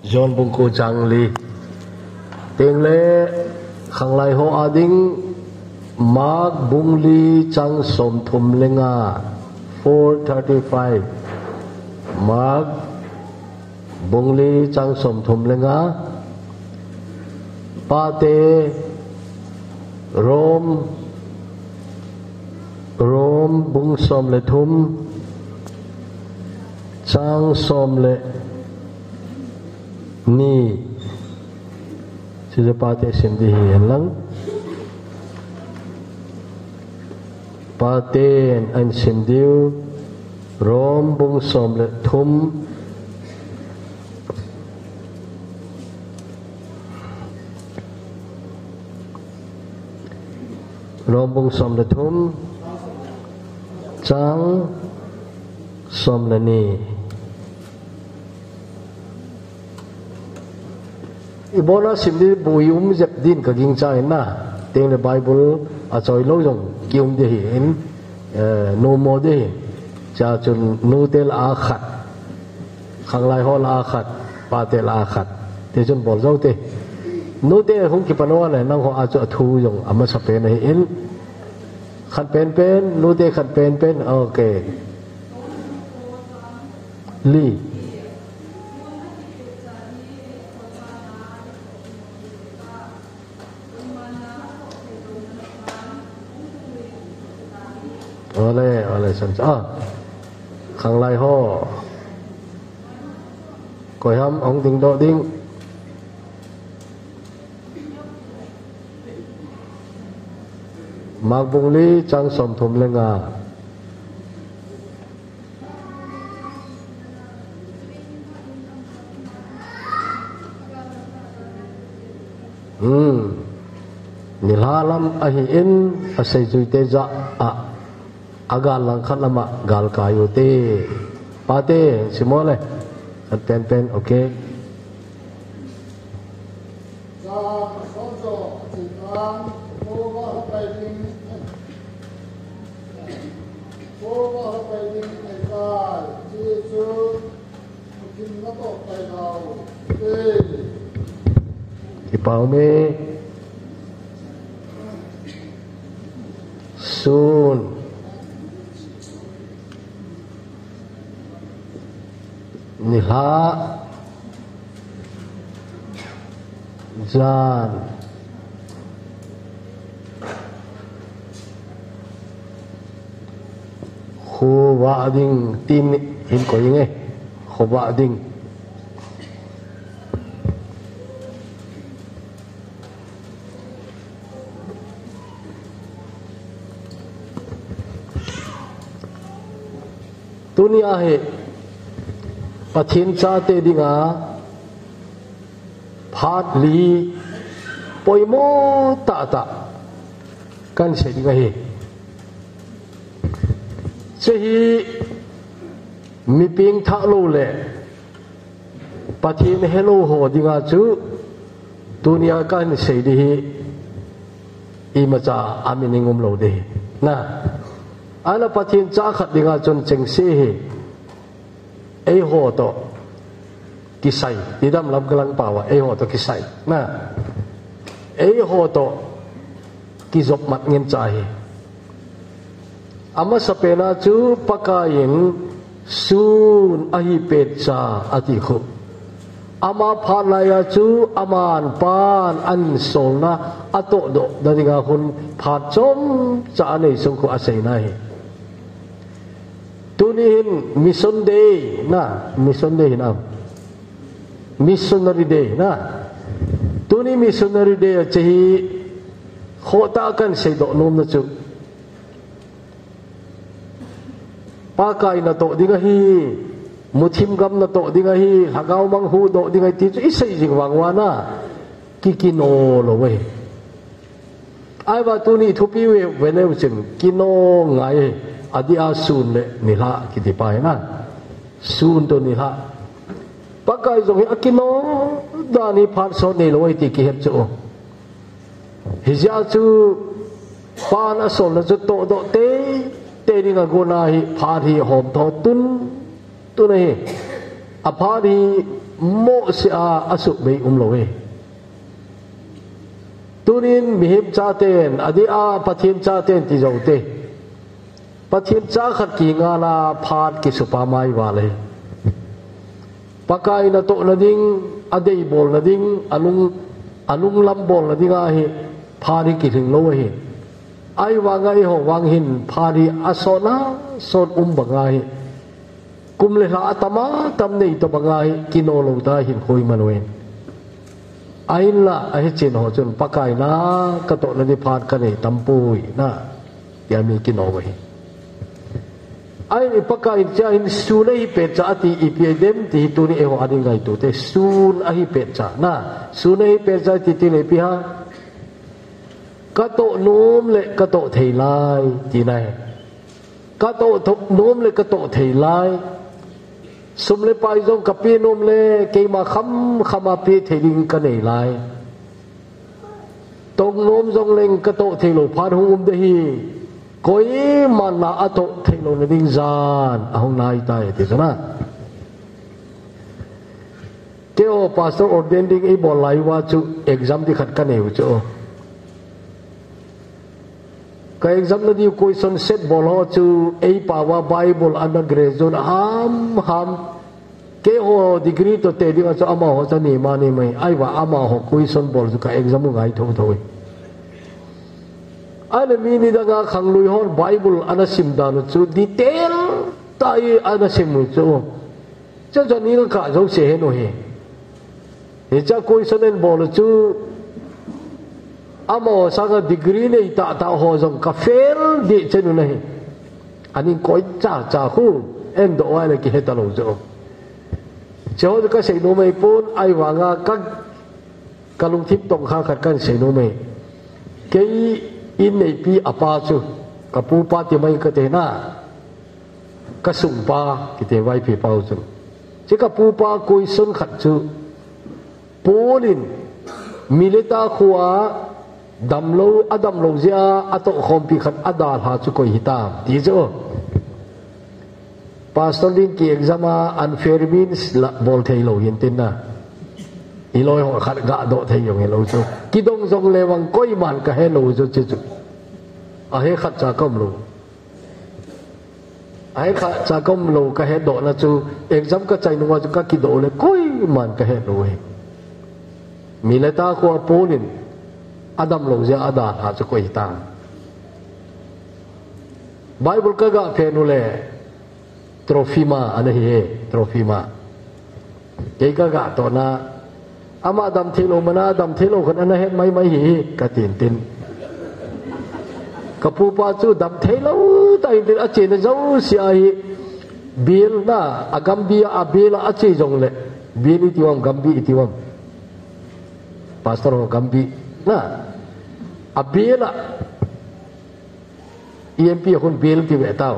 John bungku jangli tengle khanglai ho ading mag bungli chang som thum lenga 4:35 mag bungli chang som thum lenga pate rom bung som le thum chang som le ni sila pate simdi hiyan lang paten an simdiw rom bung som le thum rom bung som le thum chang som le ni ibona simdi buyum zep din ka ging chai na teng le bible a choi lo jong kium de hin no mo de cha chun nu tel a khat khang lai ho la khat pa tel a khat te chun bol zo te nu te hung ki panwa le nang ho a cho thu jong ama sa pe nei in khat pen nu te khat pen okay li ole san khang lai ho koi ham ong ding do ding mag bung li chang som thum lenga nilhalam ahi in asai juite za agal lang khat lama gal kayu te pate simole at pen okay sa sonjo tikan over hapailing ekal jisu kin na to tai dau te ipau me soon nilha jan khuwa ding tin hin ko yinge khuwa ding dunia he pathin cha te dinga phat li poimo ta kan se dinga he sehi mi ping tha lo le pathin hello ho dinga chu dunia kan se di hi imacha aminingum lo de na ala pathin cha khat dinga chon cheng se he ei ho to kisai tidam lam galang pawa ei ho to kisai na ei ho to kizop mat ngin chai ama sapena chu pakayin sun ahi pet cha ati khu ama phalaya chu aman pan an solna ato do daringa hun phat chom cha nei sung khu asai nai tunihin mission day na mission day na missionary day na tuni missionary day chahi khota kan sei do nom na chu pa kai na to dinga hi muthim gam na to dinga hi hagau mang hu do dinga ti chu isai jing wangwa na kikino lo we ai ba tuni thupi we venew chin kino ngai adia sun le nila kitipai na sun to nila pakai jong akino dani phat so ne loi ti ki hep chu hija chu pa na so na chu to do te ri ga go na hi pha hi hom tho tun tu nei a pha hi โมเสียอสุเบอุมโลเวตุนินมิหิมจ่าเตนอดีอาปะทิมจ่าเตนติจงเตปะทิมจ่าขัดกีงาลาพาดกิสุปาไมวาเลยปะกายนาโตนาดิงอดีบอลนาดิงอลุงลำบอลนาดิงอาหิพาดิกิถึงโลหิไอวางไอหอวางหินพาดิอโซนาโซนบังไอกุมเลหะตมาตำเนยตบังไอกินโอโลตาหินคุยมันเวนไอละไอเจนหัวจนปะกายนะกระโตนาดิพาดกันเนยตำปุยนะอย่ามีกินโอไว้ไอ้ปะกายจะอินสูนไอเป็ดจะติอีพีเดมที่ตัวนี้เอวอดีไงตัวแต่สูนไอเป็ดจะนะสูนไอเป็ดจะติติเลปีฮะกระโตโน้มเลยกระโตเทลายที่ไหนกระโตโน้มเลยกระโตเทลายสมเลยไปจงกับปีโน้มเลยเกี่ยมาคำมาปีเทลิงกันเนลายตรงโน้มจงเล็งกระโตเทโลพาดหงเดีก็ยิ่มันน่าอัตโตเทโลนดิ้งจานเอาหน้าตายที่สุดนะเจ้าพาสเตอร์ออร์เดนดิ้งไอ้บอลไลว่าจูเอ็กซัมที่ขัดกันอยู่จูก็เอ็กซัมนั้นที่คุยสนเซตบอลว่าจูไอ้ป่าวว่าไบเบิลอันนั้นเกรซอนห้ามเกี่ยวดีกรีตัวเตดิ้งว่าจูอามาหัวจะหนีมานี่ไหมไอ้ว่าอามาหัวคุยสนบอลจูก็เอ็กซัมมึงไงทุ่งอันนี้มีนิดาขังลุยฮอนไบเบิลอันนั้นสิมดานุจูดีเทลตายอันนั้นสิมุจูเจ้านี่ก็ข้าจะเสียหน่อยเฮ้ยจะคุยสนเล่นบอลจูอามาสักดีกรีเนี่ยตาหัวจงกาเฟลดีเช่นนั้นอันนี้ก็จ้าคู่เอ็นดูอะไรกี่เหตุการณ์จูเจ้าจะก็เสียโนไม่พูนไอ้ว่างก็ลุงทิพย์ตรงข้าขัดกันเสียโนไม่เกี่ยอินในปีอปาจูกับปูปาที่ไม่กระเตน่ากระสุนปากิเตไว้ปีเปาจูจะกับปูปาคุยสนขัดจูปูลินมิเลตาขัวดำโลเจ้าอัตโตคอมปีขัดอดาลหาจุกอยหิตามดีจ้ะพาสตอร์ลินกี่เอ็กซ์มาอันเฟอร์มินส์ละบอลเทโลยินตินนะอีลอยหัวขัดกะโดเทยงเฮโลจูกิดงจงเลวังก้อยมันกะเฮโลจูจูอาเฮขัดจาก็มโลอาเฮขัดจาก็มโลกะเฮโดนะจูเอ็กซ์ก็ใจนัวจูกะกิโดเลยก้อยมันกะเฮโลเฮมิเลตาขัวปูนินอดัมโลเจ้าอดาหาจุกอยตาไบเบิลก็กะเพนุเลทรอฟีมาอันนี้เฮทรอฟีมาเกี่ยกะตัวน่ะอามาดำเทโลมานาดำเทโลคนนั้นเห็นไม่หีกะตินกับผู้ป้าจูดำเทโลแต่อินเดียอาเจนเจ้าเสียหีเบลน่ะอากัมบีอาเบลอาเจจงเลยเบลอิติวัมกัมบีอิติวัมพาสเตอร์กัมบีน่ะอาเบลอะEMPคนเบลที่เวต้า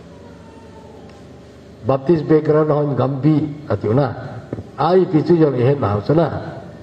บัพติสเบเกอร์นอนกัมบีอะติวน่ะไอ้พิจูจงเห็นมาสนะ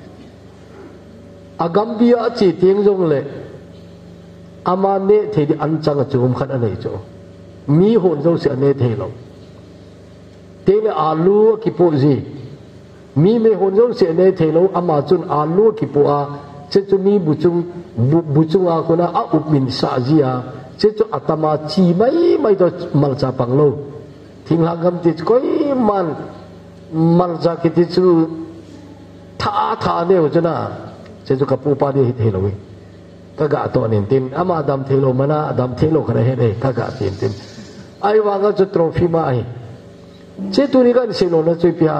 อากัมบีอาจีเตียงจงเลยอามาเนเทดิอันจังจูมขัดอะไรจูมีหนจงเสียเนเทลเทเลอาลูกิโปจีมีไม่หนจงเสียเนเทลอามาจุนอาลูกิโปอาเจ้าจุนีบุจุงอาคนน่ะอุปมินสาจีอาเจ้าจุอัตมาจีไม่ตัวมัลจาปังโลทิ้งหางกำติดก้อยมันจากที่จูท่าเนี่ยจุน่ะเจ้ากับปูปาดีเทโลวิก็กะตัวนินตินอามาดำเทโลมานะดำเทโลกันเห็นเองก็กะตินไอ้วางก็จะทรอฟีมาไอ้เจ้าตัวนี้ก็เสียโลนะจุยพิฮา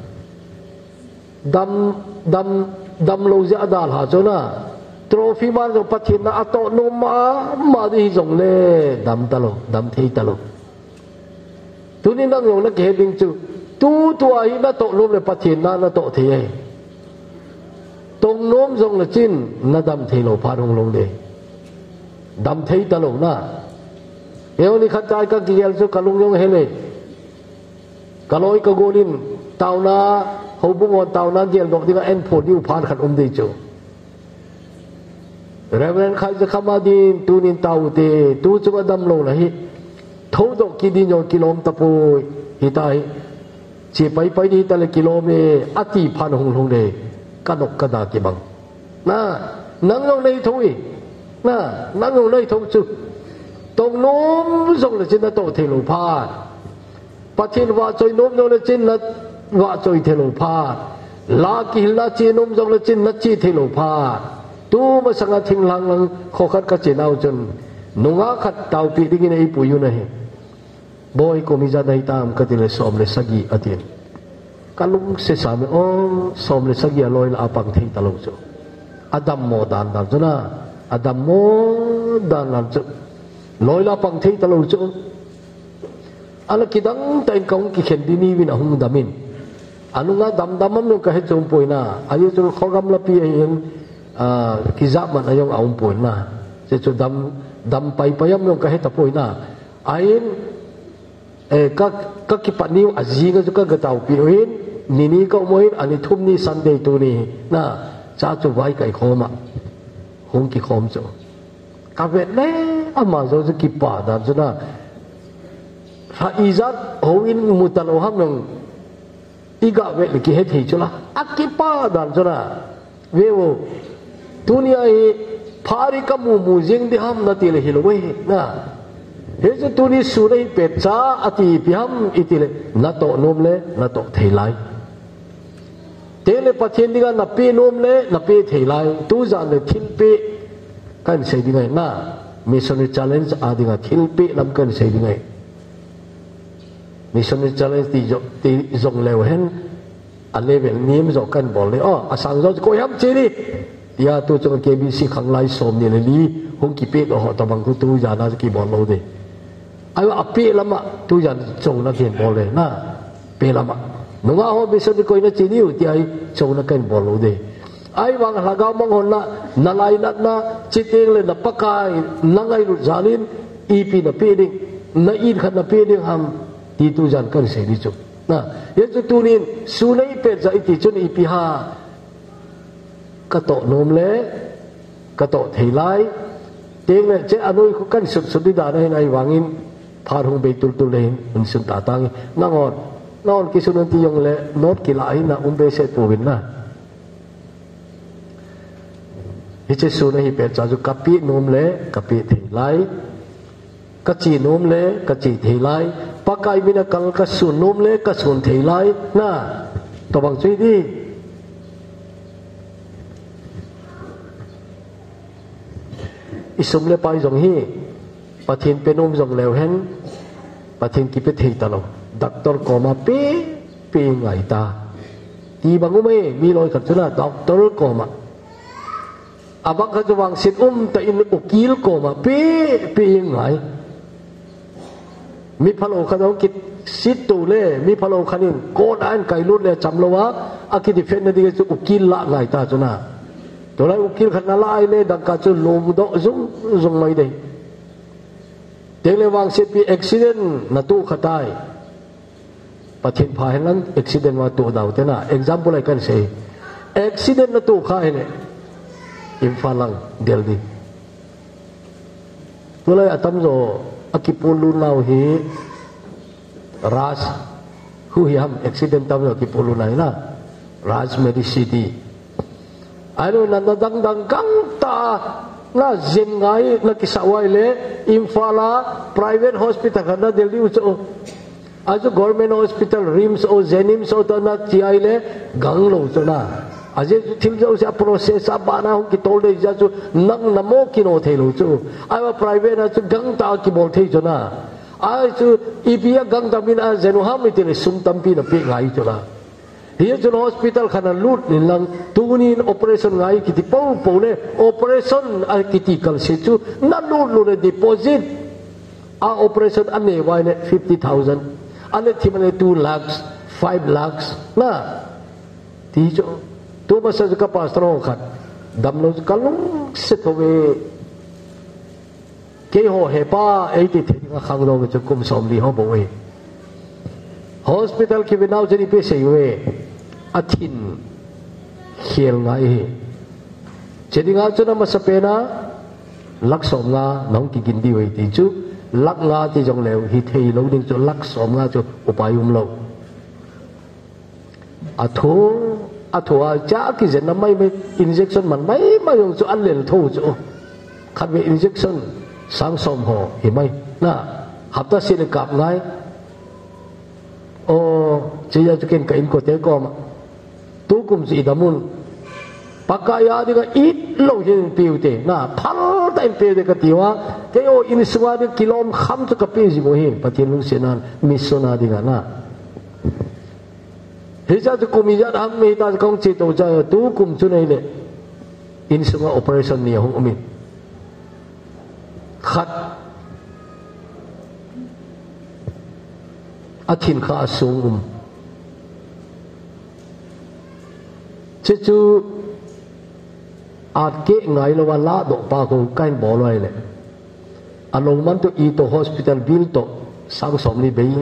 ดำโลเจ้าดาลหาจุน่ะทรอฟีมาจะปัจจินะอัตโตโนมาดีจงเล่ดำตลกดำเทตลกตัวนี้นั่งลงนักเฮดิงจูตัวไอ้นั่นโตล้มเลยปัจจินะนั่นโตเทียตรงโน้มทรงละจินนั่นดำเทโลพาดงลงเลยดำเทตลกนะเอวนี่ขัดใจกันกี่เดือนสุกลุงยงเฮเลยกะลอยกะโกลินเต่านาเขาบุ้งวันเต่านาเดียนบอกที่ว่าเอ็นโพดิวพานขัดดีจูเรื่องนั้นใครจะเข้ามาดีตูนินเต่าเตตูจะมาดำลงนะฮิทูดอกกิดินยองกิโลมตะปูฮิตาย chỉ bay đi ta là km ati phan hong de kanok kada ki bang na nang long nei thôi na nang long nei thôi chu tông nôm rong là trên nó tổ thể lục pha bắt thiên vợ chơi nôm rong là trên nó vợ chơi thể lục pha lá kỳ lá chi nôm rong là trên nó chi thể lục pha tu mà sang thình lăng khó khăn cái chuyện nào chân nung á khát tàu bị đi cái này bùi này boy ko mi jada hitam katile som le sagi atin kalung se same o som le sagi aloi la apang thei talong chu adam mo dan dan chuna adam mo dan dan chu loi la apang thei talong chu ala kidang tain kong ki khen dini win ahung damin anunga dam damam no ka he chom poina ayu chu khogam la pi hin ki zap man ayong aum poina se chu dam pai payam no ka he ta poina ain các kipat niu azinga juga gatau piuin nini kau moin ani thum ni Sunday tu ni na cha chu vai kai khoma hong ki khom chu ka vet le ama zo zu kipa da juna ha izat hoin mutalo ham nong iga vet ki he thei chula akipa da juna vewo dunia hi phari ka mu jing di ham na ti le hiloi na he chu tu ni su nei pe cha ati piam itile na to nom le na to theilai tele pathen diga na pe nom le na pe theilai tu za le thil pe kan sei dingai na missionary challenge adinga thil pe lam kan sei dingai missionary challenge ti zong lew hen a level nim zo kan bol le asang zo ko yam che ni ya tu chung KBC khang lai som ni le li hong ki pe ho ta bang ku tu za na ki bol lo de ayo api lama tu jan chong na ken bol le na pe lama nunga ho biso di koi na chiniu ti ai chong na ken bol lo de ai wang lagaw mong hon na lai nat na chiting le na pakai langai ru jalin ipi na pe ding na in khat na pe ding ham ti tu jan kan se di chu na ye chu tu nin su nei pe za iti chun ipi ha ka to nom le ka to thei lai teng le che anoi khu kan sut di da na ai wangin phar hung be tul tul le un sun ta tang ngon ki sun ti yong le not ki lai na be se tu win na hi che su na hi pe cha ju kapi nom le kapi thei lai ka chi nom le ka chi thei lai pakai mina kal ka sun nom le ka sun thei lai na to bang chui di isum le pai jong hi pathin penom jong lew hen pathin ki pe thei talo doctor koma pe ngai ta ti bangu me mi loi khat chuna doctor koma abang kha jawang sit ta in ukil koma pe ngai mi phalo kha dong kit sit tu le mi phalo khanin ko dan kai lut le cham lo wa aki defend na di chu ukil la ngai ta chuna to lai ukil khat na lai le dang ka chu lom do zung mai dei tele wang sit pi accident na tu khatai pathin pha helang accident wa tu dau te na example ai kan sei accident na tu kha hele imfalang delhi to lai atam zo akipulu nau hi ras hu hiam accident tam zo akipulu nai na raj medicity alo na dang gang ta na zin ngai na kisawai le imfala private hospital kana delhi ucho ajo government hospital rims o zenims o na chiai le gang lo chona aje thim jo sa process abana hu ki tol de ja chu nang namo ki no thelo chu ai private na chu gang ta ki bol thei chona ai chu ipia gang ta min a zenu ham ni te sum tampi na pe ngai chona here to hospital khana lut ni lang tunin operation ngai kiti po le operation al critical se chu na lut deposit a operation ane wai ne 50,000 ane thimane 2 lakhs 5 lakhs na ti cho tu masa ka pastro khat damlo kalung setowe ke ho he pa ei ti thinga khang lo chu kum som li ho bo we hospital ki binau jeni pe sei we athin khiel ngai chedi nga chuna masapena laksom nga nong ki gindi we ti chu lak nga ti jong lew hi thei lo ding chu laksom nga chu upayum lo thua cha cái gì nó mấy injection mình mấy mà dùng cho ăn liền thu chỗ khát về injection sáng sớm hồ thì mấy na hấp ta xin được cặp ngay chỉ là cho cái của thế con mà tu cũng gì đó muốn pakaya đi cái ít lâu hơn tiêu thế na phal tay tiêu thế cái tiêu á cái in suy đi kilom khăm cho cái tiêu gì mới hết bắt thiên lúc xin ăn misona đi cái na hiện giờ chúng mình giờ ham mấy ta công chế tổ chức tu cũng cho này đấy in suy operation này không mình khát thiên khá sung chứ chú kế ngày là lá độ ba cô cái bỏ lại này anh mang tới y hospital bill to sang sớm đi bây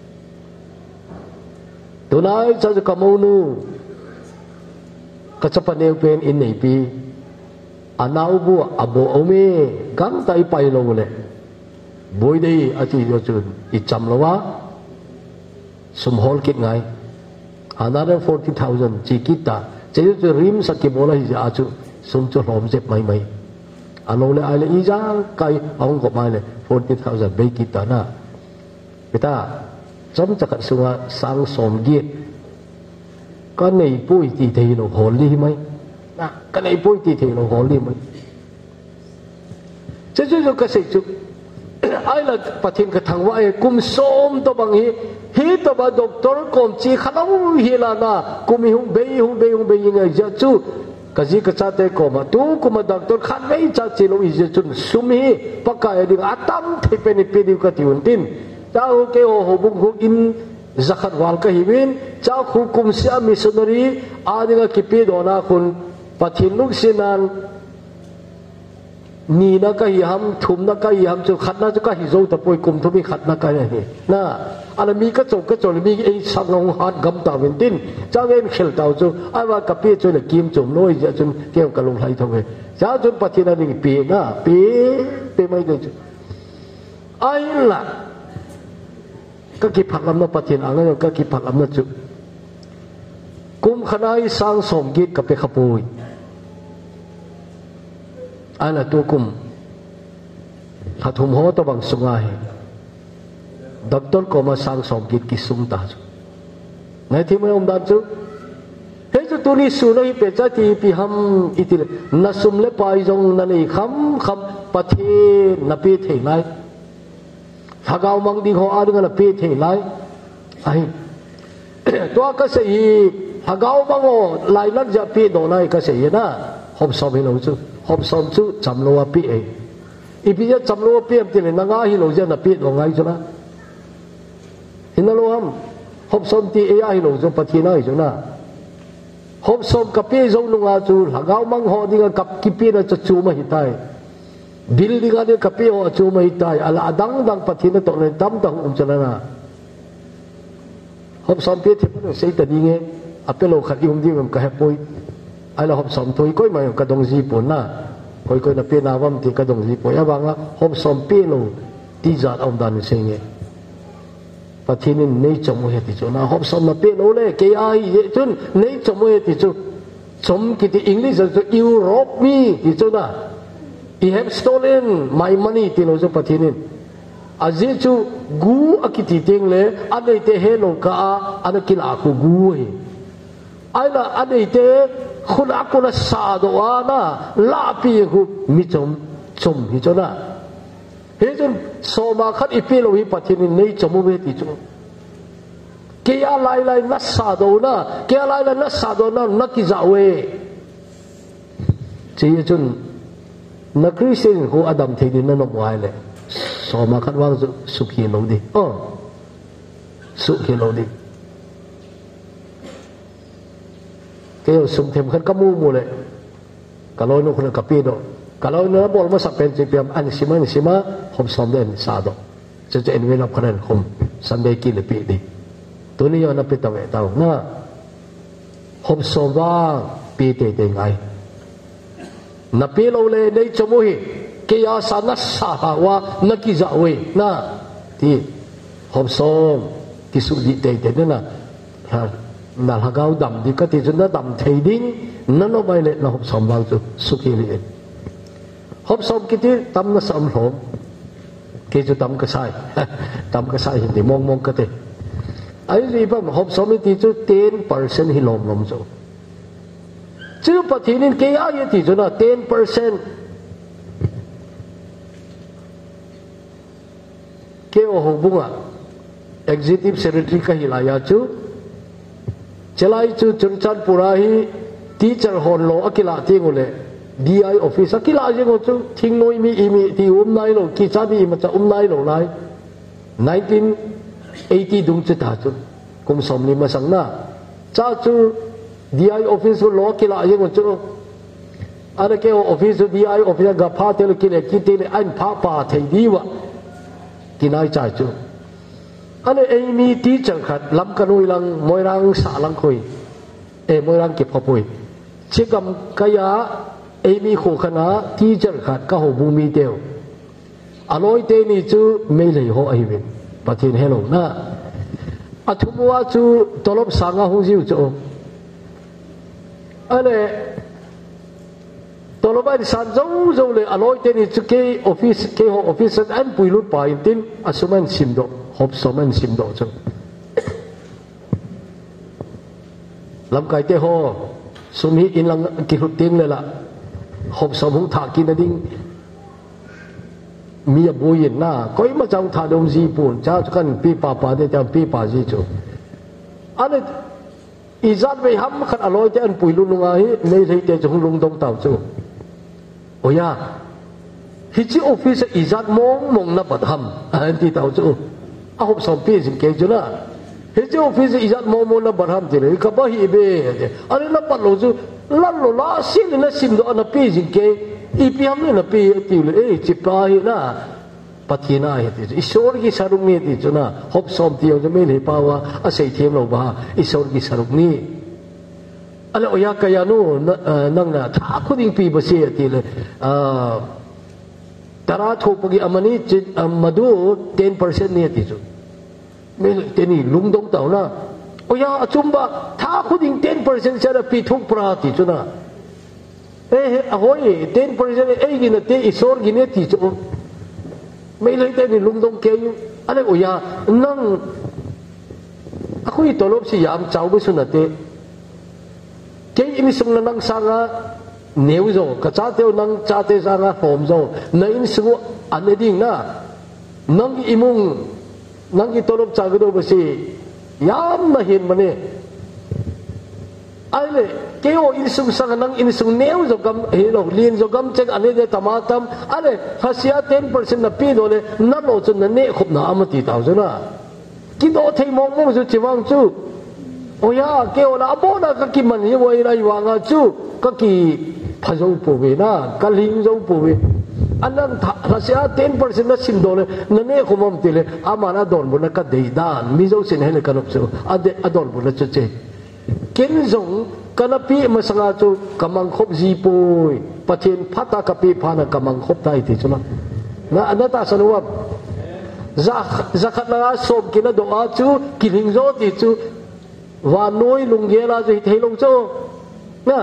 tôi nói cho cái mâu nu cái chấp nhận pen in này pi anh nào bua abo ome gắng tay bay lâu này bôi đi anh chỉ cho chun ít chăm lâu á sum hall kit ngay another 40,000 chỉ kita chỉ cho rim sắc cái bola gì à chú sum cho lom xếp mấy mấy anh nói là ai là ý giá cái ông có mai này 40,000 bay kita na kita chấm chắc sung sang sớm giết cái này bôi thì nó hồn đi mấy cái này bôi thì nó hồn đi mấy chứ cho cái gì chú ai là phát hiện cái thằng vợ cùng xóm to bằng hi to ba doctor com chi khâu hi là na cùng hung bê như giờ chú cái gì cái cha tê com mà tu cùng doctor khát mấy cha chỉ lo giờ chú sum hi pakai đi atam thì bên đi cái tiun tin cháu cái hồ bung hồ in zakat wal cái himin cháu khu cùng sia missionary đi cái kipi đó na kun phát hiện lúc sinan ni na cái ham thum na cái ham cho khát na cho cái dâu tập bôi cùng thôi khát na cái này na anh mi cái chỗ mi cái sang ngông hạt gầm tàu bên tin cháu em khel tàu cho ai mà cái bia cho là kim chủng lôi giờ cho kêu cái lồng hay thôi cháu cho phát hiện là đi bia na bia mấy đứa ai là cái kịp phật làm nó phát hiện anh ấy cái kịp phật làm nó chụp cũng khả năng sang sòng gít cái bê khắp bôi anh là tu cùng hạt hùng hố to bằng sung ai doctor có mà sang sòng gít kí sung ta chứ này thì mấy ông đàn chứ hết cho tu ni su này bị trái thì bị ham ít đi na sum le pai jong na ni kham pathi na pi thei lai thagao mang đi ho a na pi thei lai ai to ka sei thagao mang ho lai lak ja pi do nai ka sei na hom som hi lo chu hom som chu cham lo pi e ipi ja cham lo pi ti le na nga hi lo ja na pi do ngai chu na hin lo hom som ti e ai lo chu pathi nai chu na hom som ka pi zo nu nga chu thagao mang ho đi kap ki pi na chu ma hi tai building ada kapi ho cuma hitai ala adang dang pathina to ne tam tang chalana hop som pe thi sei ta dinge apelo khat yum ding ka hepoi ala hop som toi koi mai ka dong ji pon na koi na pe na wam ti ka dong ji poi awanga hop som pe lo ti zat om dan senge pathinin nei chomo he ti chona hop som na pe lo le ke ai ye chun nei chomo he ti chu chom ki ti english so europe mi ti chona he have stolen my money tino so pathinin azichu gu akiti tengle adei te helo ka anakin aku gu he aila adei te khuna kuna sa do ana la pi hu mi chom hi chona he chon soma khat ipelo hi pathinin nei chomu be ti chu ke ya lai na sa do na ke ya lai na sa do na nakizawe chi chun na Christian ko Adam thì đến nó ngoài này, so mà khát vang sụp hiền lâu đi, sụp hiền lâu đi, cái sụp thêm khát cam mua này, kalau nó không cà phê đâu, kalau nó bỏ mà sắp bên chỉ biam anh xí mà, hôm sau đến sao đâu, cho anh về làm cái này hôm Sunday kia là bị đi, tối nay nó bị tao về tao, na, hôm sau va bị tệ ngay. Na pelo le nei chomohi ke ya sana sahawa na ki zawe na ti hom som ki su di te te na ha นั่นหากเอาดำดีก็ที่จนน่าดำเทียดิ้งนั่นเอาไปเลยเราหอบสมวางจุสุขีเลยหอบสมกิติตำน่าสมหอมเกี่ยจะตำกระใสตำกระใสเห็นดิมองก็เตะไอ้รีบว่าหอบสมนี่ที่จุด10%ฮิลมจุชื่อปฏิทินเกี่ยอะไรที่จุดน่ะ10%เกี่ยวกับบุ้งอ่ะ executive secretary ก็ฮิลายาจูเจลัยจูจุนจันปุราฮีทีเชอร์ฮอนโลอักิลาทิ้งเลย DI office อักิลาทิ้งจูทิ้งโนยมีที่นายโลกิจาบีมันจะนายโลไล1980ดุงจุดหาจูกุมสมนิมาสังนาจ้าจู DI office โลอักิลาทิ้งจูอันนั้นเกี่ยว office DI office กับพาเตลกิเลกิเตลอันพาปาเทดีวะกินายจ่ายจูอันนี้มีทีเจอร์ขัดลำกันอุยลังมวยรังสาลังคุยมวยรังเก็บขบุยเชื่อกำกายามีคู่ขณะทีเจอร์ขัดก็หูบูมีเดียวอร่อยเตนี่จูไม่เลยหัวไอวินปฏิเฮลงนะอัทุมัวจูตลบสังอาหงจิวจูอันนี้ตลบไปสันจูเลยอร่อยเตนี่จูเกี่ยออฟฟิศเกี่ยออฟฟิศอันปุยลุดไปอินทินอสุมันซิมโดหอบสมันซิมโดจูลำไก่เตหอสุมีอินลังกิรุติงเลยล่ะหอบสมหงถากินดิ้งมีบุยน่ะก็ยังมาจังถาดงจีปุ่นจ้ากันปีป่าเดียจังปีป่าจีจูอันนี้อีจัดไปห้ำขัดอร่อยแต่อันปุยลุงไงไม่ใช่แต่จงลุงตรงเต่าจูโอ้ยาฮิจิออฟฟิศอีจัดมองนับบัดห้ำอันที่เต่าจูอาหอบสมปีสิเกจุนะเฮจิออฟฟิศอีจัดมองนับบัดห้ำทีเลยก็บ่ฮีเบ้อันนี้นับบัดโลจูลั่นโลลาสินนะสิมโดอันนับปีสิเกอีพีฮัมเนี่ยนับปีที่เลยจิปลายนะปัจจินาเหตุอิสโอร์กิสารุกนี่ที่จุนะหอบสมที่เราจะไม่เห็นป่าวอาศัยเทียมเราบ้าอิสโอร์กิสารุกนี่อันนี้โอยากายานูนั่งนะถ้าคนยิ่งปีบเสียที่เลยแต่ละทุกปีอามันนี่จิตมาดู10%เนี่ยที่สุดไม่เท่านี้ลุงดงเต่านะโอ้ยจุ่มบ้าถ้าคุณยิง10%จะได้ปีทุกปราที่สุดนะโอ้ย10%กินเตอิสโอร์กินเนี่ยที่สุดไม่เลยเท่านี้ลุงดงเก่งอันนี้โอ้ยนั่งaku itu loh si yam jauh besunate king ini semua nang sanga neuzo kacateo nang cate sanga homzo na in semua ane ding na nang imung nang itolop cagdo besi yam nahin mane ale keo in semua sanga nang in semua neuzo gam helo lin zo gam cek ane de tamatam ale hasia 10% na pi dole na lo chun na ne khop na amati tau jonaกินโอเทมองมุ่งจุดจีวังจูโอ้ยเกี่ยวนะบ่นะก็กินมันยังไงไรวางจูก็กี่พะโจปูเวนะก็ลิงโจปูเวอันนั้นถ้าเสีย10%นะสิมโดเลยนั่นเองขมมติเลยอามานะโดนบุญก็เดียดานมิโจสินให้เลยกันอบจูอโดนบุญจุดเจกินจงกันปีมาสังอาจูกำลังคบจีปุยปะเทนพัตตากปีพานะกำลังคบได้ที่จุนะนะอันนั้นตาสนุกzakat la som kina doa chu kiling zo ti chu wa noi lunggela ji thei long cho na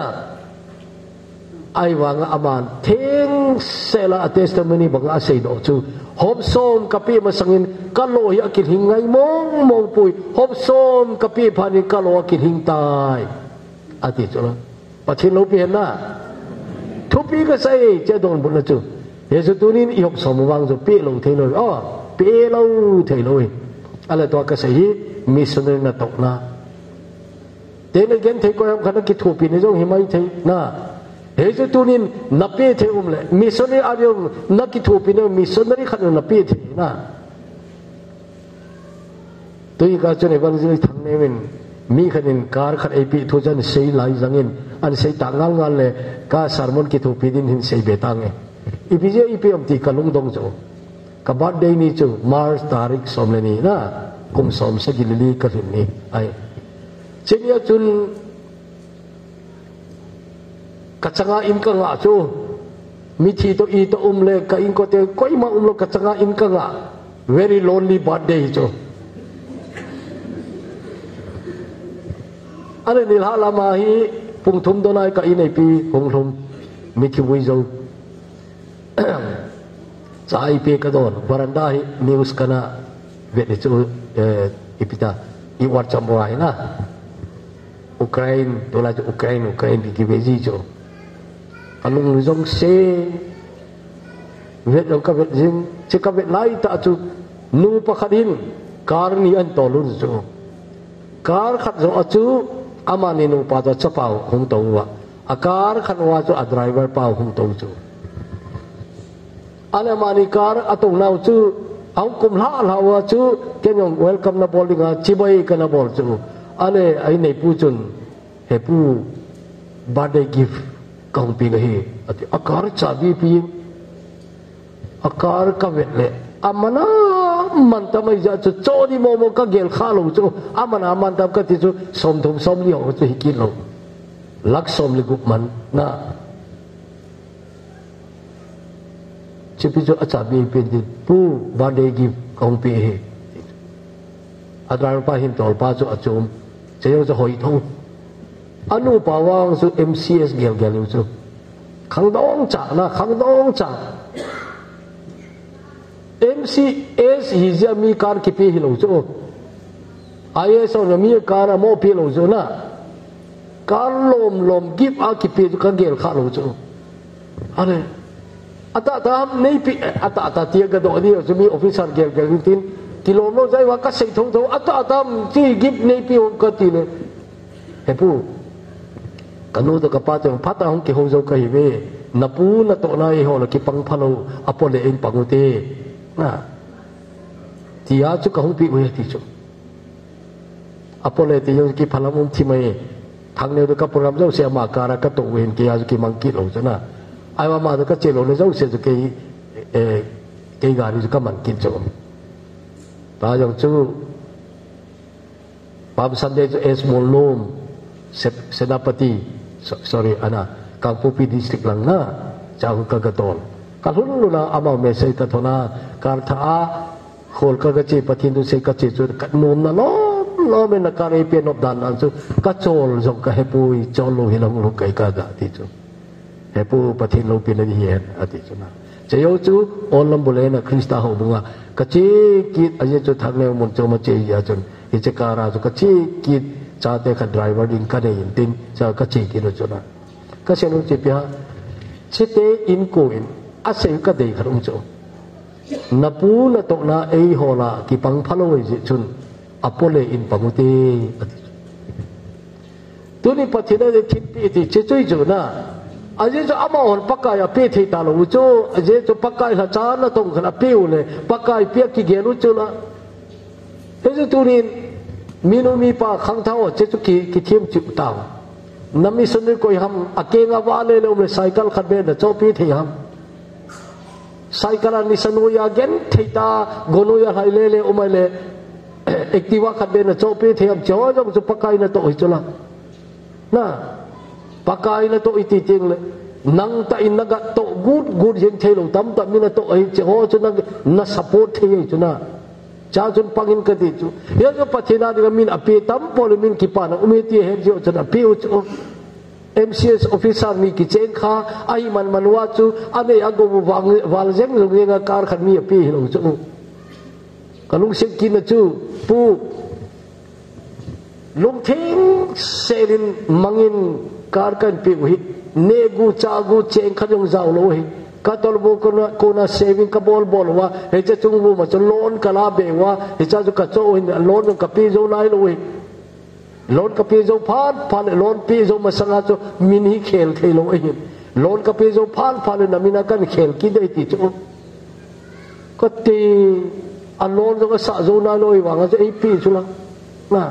ai wa nga aman theng sela testimony bang a sei do chu hop som kapi ma sangin kalo hi akiling ngai mong pui hop som kapi phani kalo akiling tai ati chu la pachin lo pian na thupi ka sai che don bun na chu yesu tunin i hop som wang zo pi lo thei loเปล่าเท่าเลยอะไรตัวก็ใส่มิสเนอร์น่ะตกนะเดี๋ยวนี้เท่าก็ยังขณะกิจถูกปีนี้จงหิมะเท่านะเฮ้ยจุดนี้นับเปเท่าเลยมิสเนอร์อะไรอย่างนักกิจถูกปีนี้มิสเนอร์ขนาดนับเปเท่านะตัวอีกการจนในวันนี้ทั้งนี้มันมีขนาดการขัดไอปีทุจริตเสียหลายจังเงินอันเสียต่างงานเลยการสารมนกิจถูกปีนี้หินเสียเบตังเองอีพีเจอีพีอมตีกันลุงดงโจกับบัดเดนี่จูมาร์สตาริกสมเลนีนะกุมสมสกิลลีกระถิ่นนี้ไอเช่นนี้จุนกัจจงาอินกังอาจูมิทีโตอีโตเลกอินก็เตก็อิมาโลกัจจงาอินกังอา very lonely birthday จูอันนี้ละลามาฮีปุ่งทุ่มตัวนายกับอินในปีปุ่งทุ่มมิคิวิโซสายปีกระโดดวารันดาฮินิวส์กันนะเวทจูอิปิตาอีวัดจำไว้นะอุกราอินตัวละจะอุกราอินปีกิเวจิโจอันนู้นจงเซเวทเรากับเวทจิงเชกับเวทไล่ตาจูนูปะขัดินการนี้อันโตลุนโจการขัดโจอาจูอามานินูปาตัวจะเป่าหงตัวอาการขัดว่าจูอัดไดรเวอร์เป่าหงตัวโจอันมานิการอัตงนาวจูเอาคุมละลาวจูเกี่ยงเวลคัมนาบอลลิงาชิบายกันนาบอลจูอันไอ้ในผู้จุนเฮผู้บาร์เดกิฟกองปีกเฮอาการชาบีปีอาการกเวทเลอามานะมันทำไมจะโจดีโมโมก็เกลข้าลงจูอามานะมันทำก็ที่จูสมทุมสมเลี้ยวจูฮิกินลงลักสมลิกุมันนะชิบิจูอาจารย์บีเป็นที่ผู้บาร์เดกิฟกองปีเฮอาจารย์ป้าหินตอลป้าจูอาจมจะยังจะหอยทองอนุปาวางจู MCS เกลอยู่จูขังดองจ่านะขังดองจ่า MCS ฮิจามีการคิดพิโลจู IS เรามีการโมพิโลจูนะการลมกิบอาคิดพิจูกันเกลข้าโลจูอะไรอัตตามในปีอัตตาเทียกระโดดนี่จะมีออฟฟิศเกลจริงกิโลโน้ใจว่าก็เสียทงอัตตามที่กิบในปีองค์กติเลยเฮ้ผู้กันนู้นตะกับป้าจังพัดเอากี่ห้องเจ้าก็เห็นนับปูนับโตนายห้องนักกิปังพะโลอโปเลอินปังอุเตนะที่อาจุกห้องปีเวทีจุอโปเลที่ยังกิพลังมุมที่ไม่ทางเนี้ยตะกับโปรแกรมเจ้าเสียมาการะก็ตกเวรกี่อาจุกิมังกิโลจ้ะนะไอ้ว่ามาตะกับเจโลเนี่ยเจ้าเสียจุกี่การนี่จุกมันกินจุตาจังจูปามสันเดจเอสมอลโลมเซนาปฏิsorry อันน่ะกังปูปีดิสตริกลังน่ะจากกกตอลการหุ่นลุนะอามาเมสัยตะทนาการท้าโคลกกะเจปฏินดุเซกะเจจุกัดมุมน่ะล้อเมนการเอเปียนอบดานอันจูกะโจลจงกะเฮปุยโจลโลหิลังโลกะกะดะติจูเฮปุปฏินโลปินนี่เฮอติจูนะจะยอจูออลัมบุเลนะคริสตาโฮบุงะกะเจกิดอเยจุทักเนมุนโจมะเจยาจุนอิจการาจุกะเจกิดचाहते का ड्राइवर दिन का नहीं दिन चाह का चीज़ किलो चुना कैसे लोग चिपिया चिते इनको इन ऐसे का देख रहा हूँ जो नपू न तो ना ऐ होला कि पंग फलो है चुन अपोले इन पंगुते तो नहीं पति ना ये ठीक पे थी चिचोई जो ना अजय जो अमा और पक्का या पे थी तालो जो अजय जो पक्का है चार ना तो खना पे उले पक्का है पे की गेलु चुना ऐसे तो नहींมีนูมีป่าขังเท้าเจ้ากี่เทียมจุดเต่าน้ำมีสนุกก็ยำอาเกงอาวาเลยเลยไซเคิลขัดเบนเจ้าพี่ที่ยำไซเคิลนิสนุยาเกนที่ตากนุยาไฮเล่เลยไม่เลยเอกติวาขัดเบนเจ้าพี่ที่ยำเจ้าจะปักไก่น่ะโตอีกจุละน่ะปักไก่น่ะโตอีกจริงเลยนังตาอินนักโตกูดยังเทลงตั้มตั้มมีน่ะโตอีกเจ้าจุนักน่ะสปอร์ตที่ยังจุนะจ้าจุนปังอินกันดิจูเยังก็ปัจจัยนั้นก็มินอภิตั้มพอลมินกิปานะอุเมตีเห็นจูจุนะพิวจู MCS officer มีกิจเองข้าไอ้มันว่าจูอันนี้อันก็วางเจงลงยังการขันมีอภิลงจูก็ลุงเช็คกินนะจูปูลุงทิ้งเซรินมังอินการกันพิวหิเนกูจากูเจงขันยงเจ้าโลหิก็ตลบคนน่ะเซวิงกับบอลว่าเฮ้ยจะจุงบูมาจะล้นกะลาเบว่าเฮ้ยจะจุกระโจนล้นกับปีโจนายเลยล้นกับปีโจผ่านล้นปีโจมาสังอาจูมินิเขลเลยล้นกับปีโจผ่านน่ะมินากันเขลกินได้ติจูก็ตีอันล้นก็สะโจนายเลยว่างั้นจะไอ้ปีจุละนะ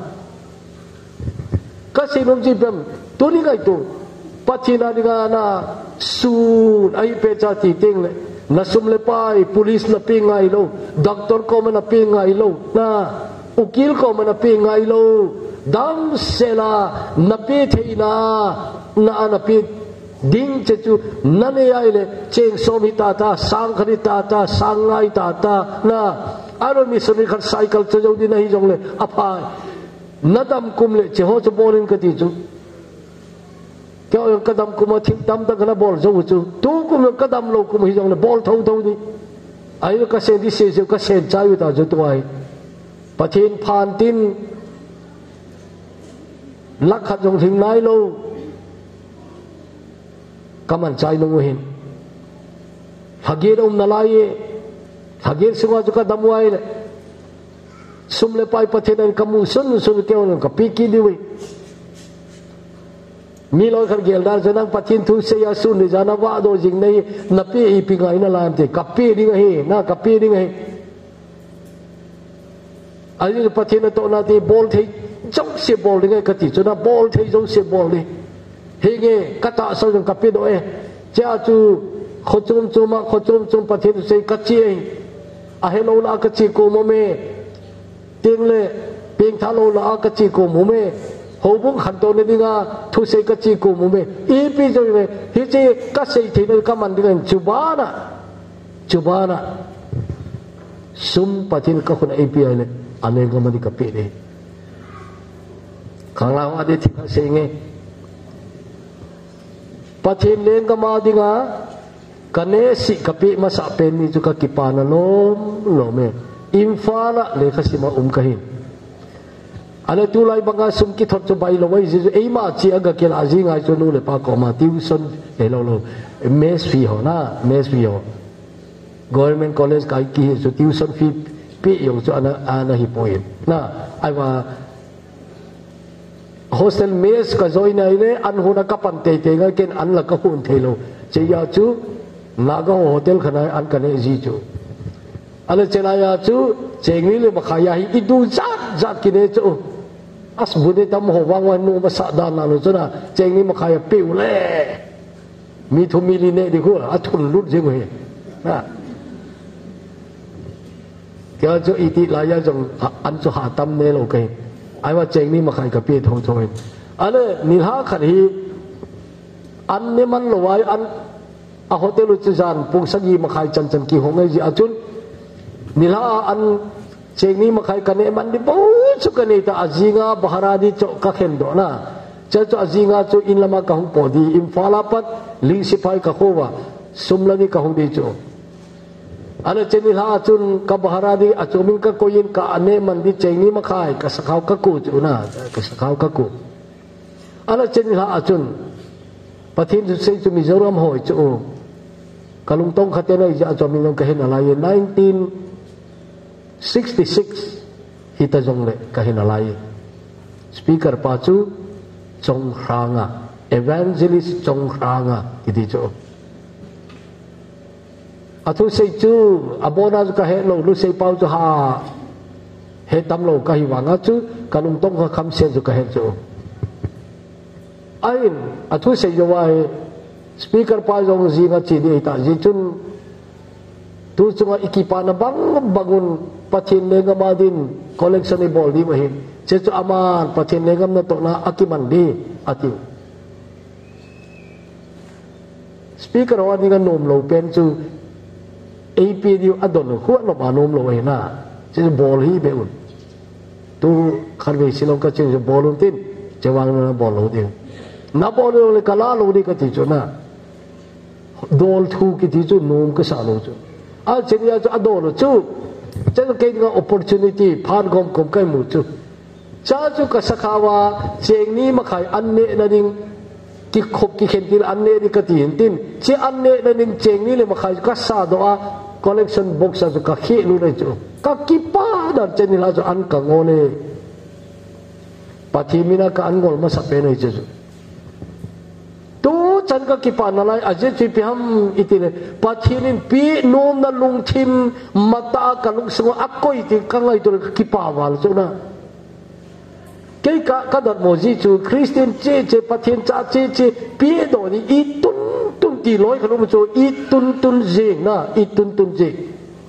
ก็สิ่งที่เป็นตัวนี้ก็ตัวปัจจัยนั้นก็น่ะสูนไอ้เปจ่าตีติงเลยนัสมเลปายพุลิสนับปีไงโลด็อกเตอร์ก็มันนับปีไงโลนะอุกิลก็มันนับปีไงโลดังเซลานับปีเทีน่านับปีดิ้งเจจูนั่นเองเลยเจงสมิตาตาสังขริตาตาสังไงตาตานะอารมณ์มีสนิทขันไซเคิลจะอยู่ที่ไหนจงเลยอภัยนัดกุมเลยเจ้าจะบอลินกติจูเจ้ากระดำกุมทิ้งดำตะกันบอลจูจูตู้กุมกระดำโลกุมหิจงเลยบอลเท่าดิไอ้ก็เซนที่เสียก็เซนใจอยู่ตาจุดตัวไอ้ประเทศผ่านตินลักขัดจงถึงไหนโลกำมันใจลงเห็นหากเกิดนาลายหากเกิดสิ่งว่าจุกดำไว้เลยสมเลไปประเทศนั้นกำมุสุนเกี่ยวนั่นกับปีกีดีวิมีลอยขันเกี่ยวได้จะนั่งประเทศทุเสียสุนในจานาว่าโดยจริงในนับปีอีพิงไงนั่นแหละที่กับปีดิ้งไงน่ากับปีดิ้งไงอันนี้ประเทศนั้นตัวนั้นที่บอลที่จ้องเสียบอลดิ้งไงกติจนบอลที่จ้องเสียบอลนี่เฮงเง่กตาสาวจงกับปีด้วยเจ้าจูขจมจูมาขจมจูประเทศเสียกัจจีอาเฮโลลากัจจีโกโมเมเตียงเลยเพียงทาโลลากัจจีโกโมเมหัวบุ้งขันตัวนี้งาทุเสกัจจีโกโมเมอีปีจอยเลยฮิจิกัจเซทีนึงก็มันดิ้งจูบานะซุมประเทศก็คนเอพีไอเลยอันนี้ก็มันดิ้งกับปีเลยข้างล่างอันนี้ที่เขาเสียงไงประเทศเลงก็มาดิ้งกันเนสิกับปีมาสับเป็นนี่จุกกิปานะล้มอิมฟาละเลขสิมากันหินอันนี้ตัวไรบางอย่างสมคิดทดจะไปเราไว้จะเอ้มาเจียงกับเกล้าจิงไงจนูเลยปากออกมาทิวสันเอเราเมสฟีหัวนะเมสฟีหัว government college ก็กี่จะทิวสันฟีปีอย่างจะอันนั้นฮิปโปเอนนะไอ้ว่า hostel mess ก็จอยในเนี่ยอันหัวนักปั่นเตะเงี้ยเกินอันละก็หุ่นเทโลเจียจูนาก็โฮเทลขนาดอันกันเอจีจูอันนี้เจนายาจูเจงนี่เลยมาขายาฮิดูจัดกินเอจูอัศบุญทำหัววางวันนูมาสัดานนั่นจูนะเจงนี่มาขายปิ้วเล่มีทุมีลีเน่ดีกว่าอัทุนลุดจริงเหรอนะแกจูอิติลายาจงอันจูหาตำเนโลเกไอ้ว่าเจงนี่มาขายกับปี้ทองอันนี้นิลาขัดฮีอันนี้มันลอยอันอาโฮเทลุจิจานปุ่งสักยีมาขายจันกี่หงไงจีอาจุนนิลาอันเจงนี้มาขายกันเนี่ยมันดิบูชุกันเนี่ยแต่อาจิงาบาราดีโจกักเห็นโดนะเจ้าอาจิงาโจอินละมากังปอดีอิมฟาลาปัดลิงสิพายกักว่าสุมลานี่กังดีโจอันนี้เจนิลาจุนกับบาราดีอาจุมิงกักโกยินกัอันเนี่ยมันดิเจงนี้มาขายกัสขาวกักกูโจนะกัสขาวกักกูอันนี้เจนิลาอาจุนประเทศสุดเสียจะมีจรวมหอยโจกลุงต้องขัดใจจะจอมิงลงกะเห็นอะไร1966 kita jong le kahinalai speaker pacu jong ranga evangelist jong ranga idi jo atu sei chu abona ju ka he lo lu sei pau chu ha he tam lo ka hi wanga chu kalung tong ka kham se ju ka he jo ain atu sei jo wai speaker pa jong ji nga chi di ta ji chun tu chunga ikipa na bangun pathin lenga madin collectionable di mahin chechu aman pathin lengam na to na akiman di atiu speaker wa ni ga nom lo pen chu ap di adon khu no ba nom lo he na che bol hi be un tu khan ve silong ka che bol un tin che wang na bol lo din na bol lo le kala lo di ka ti chu na dol thu ki ti chu nom ka sa lo chu a chen ya chu adol chuจะก็เกิดกับ opportunity ผ่านกรมใกล้หมู่จุจ้าจุกสักข่าวว่าเจงนี้มาขายอันเนนั่นเองกิขบกิเข็นติลอันเนนี่ก็ตีเห็นตินเจ้าอันเนนั่นเองเจงนี้เลยมาขายก็ซาดว่า collection box จุกขี้รู้เลยจุก็กิป้าดันเจนี่ละจุอันกังโง่เนี่ยปัจจิมินาก็อันโง่มาสับเป็นเลยจุตัวฉันก็คิดปานอะไรอาจจะที่พิมอิติเลยปัจจุบันปีโน้มนั่นลุงทิมมาตากันลุงสงอักก้อยที่ข้างในตัวคิดปาวาลจุนะเกี่ยกับดัดโมจิจูคริสเตียนเจปัจจุบันเจปีโดนี่อีตุนตีลอยขนมจูอีตุนเจงนะอีตุนเจง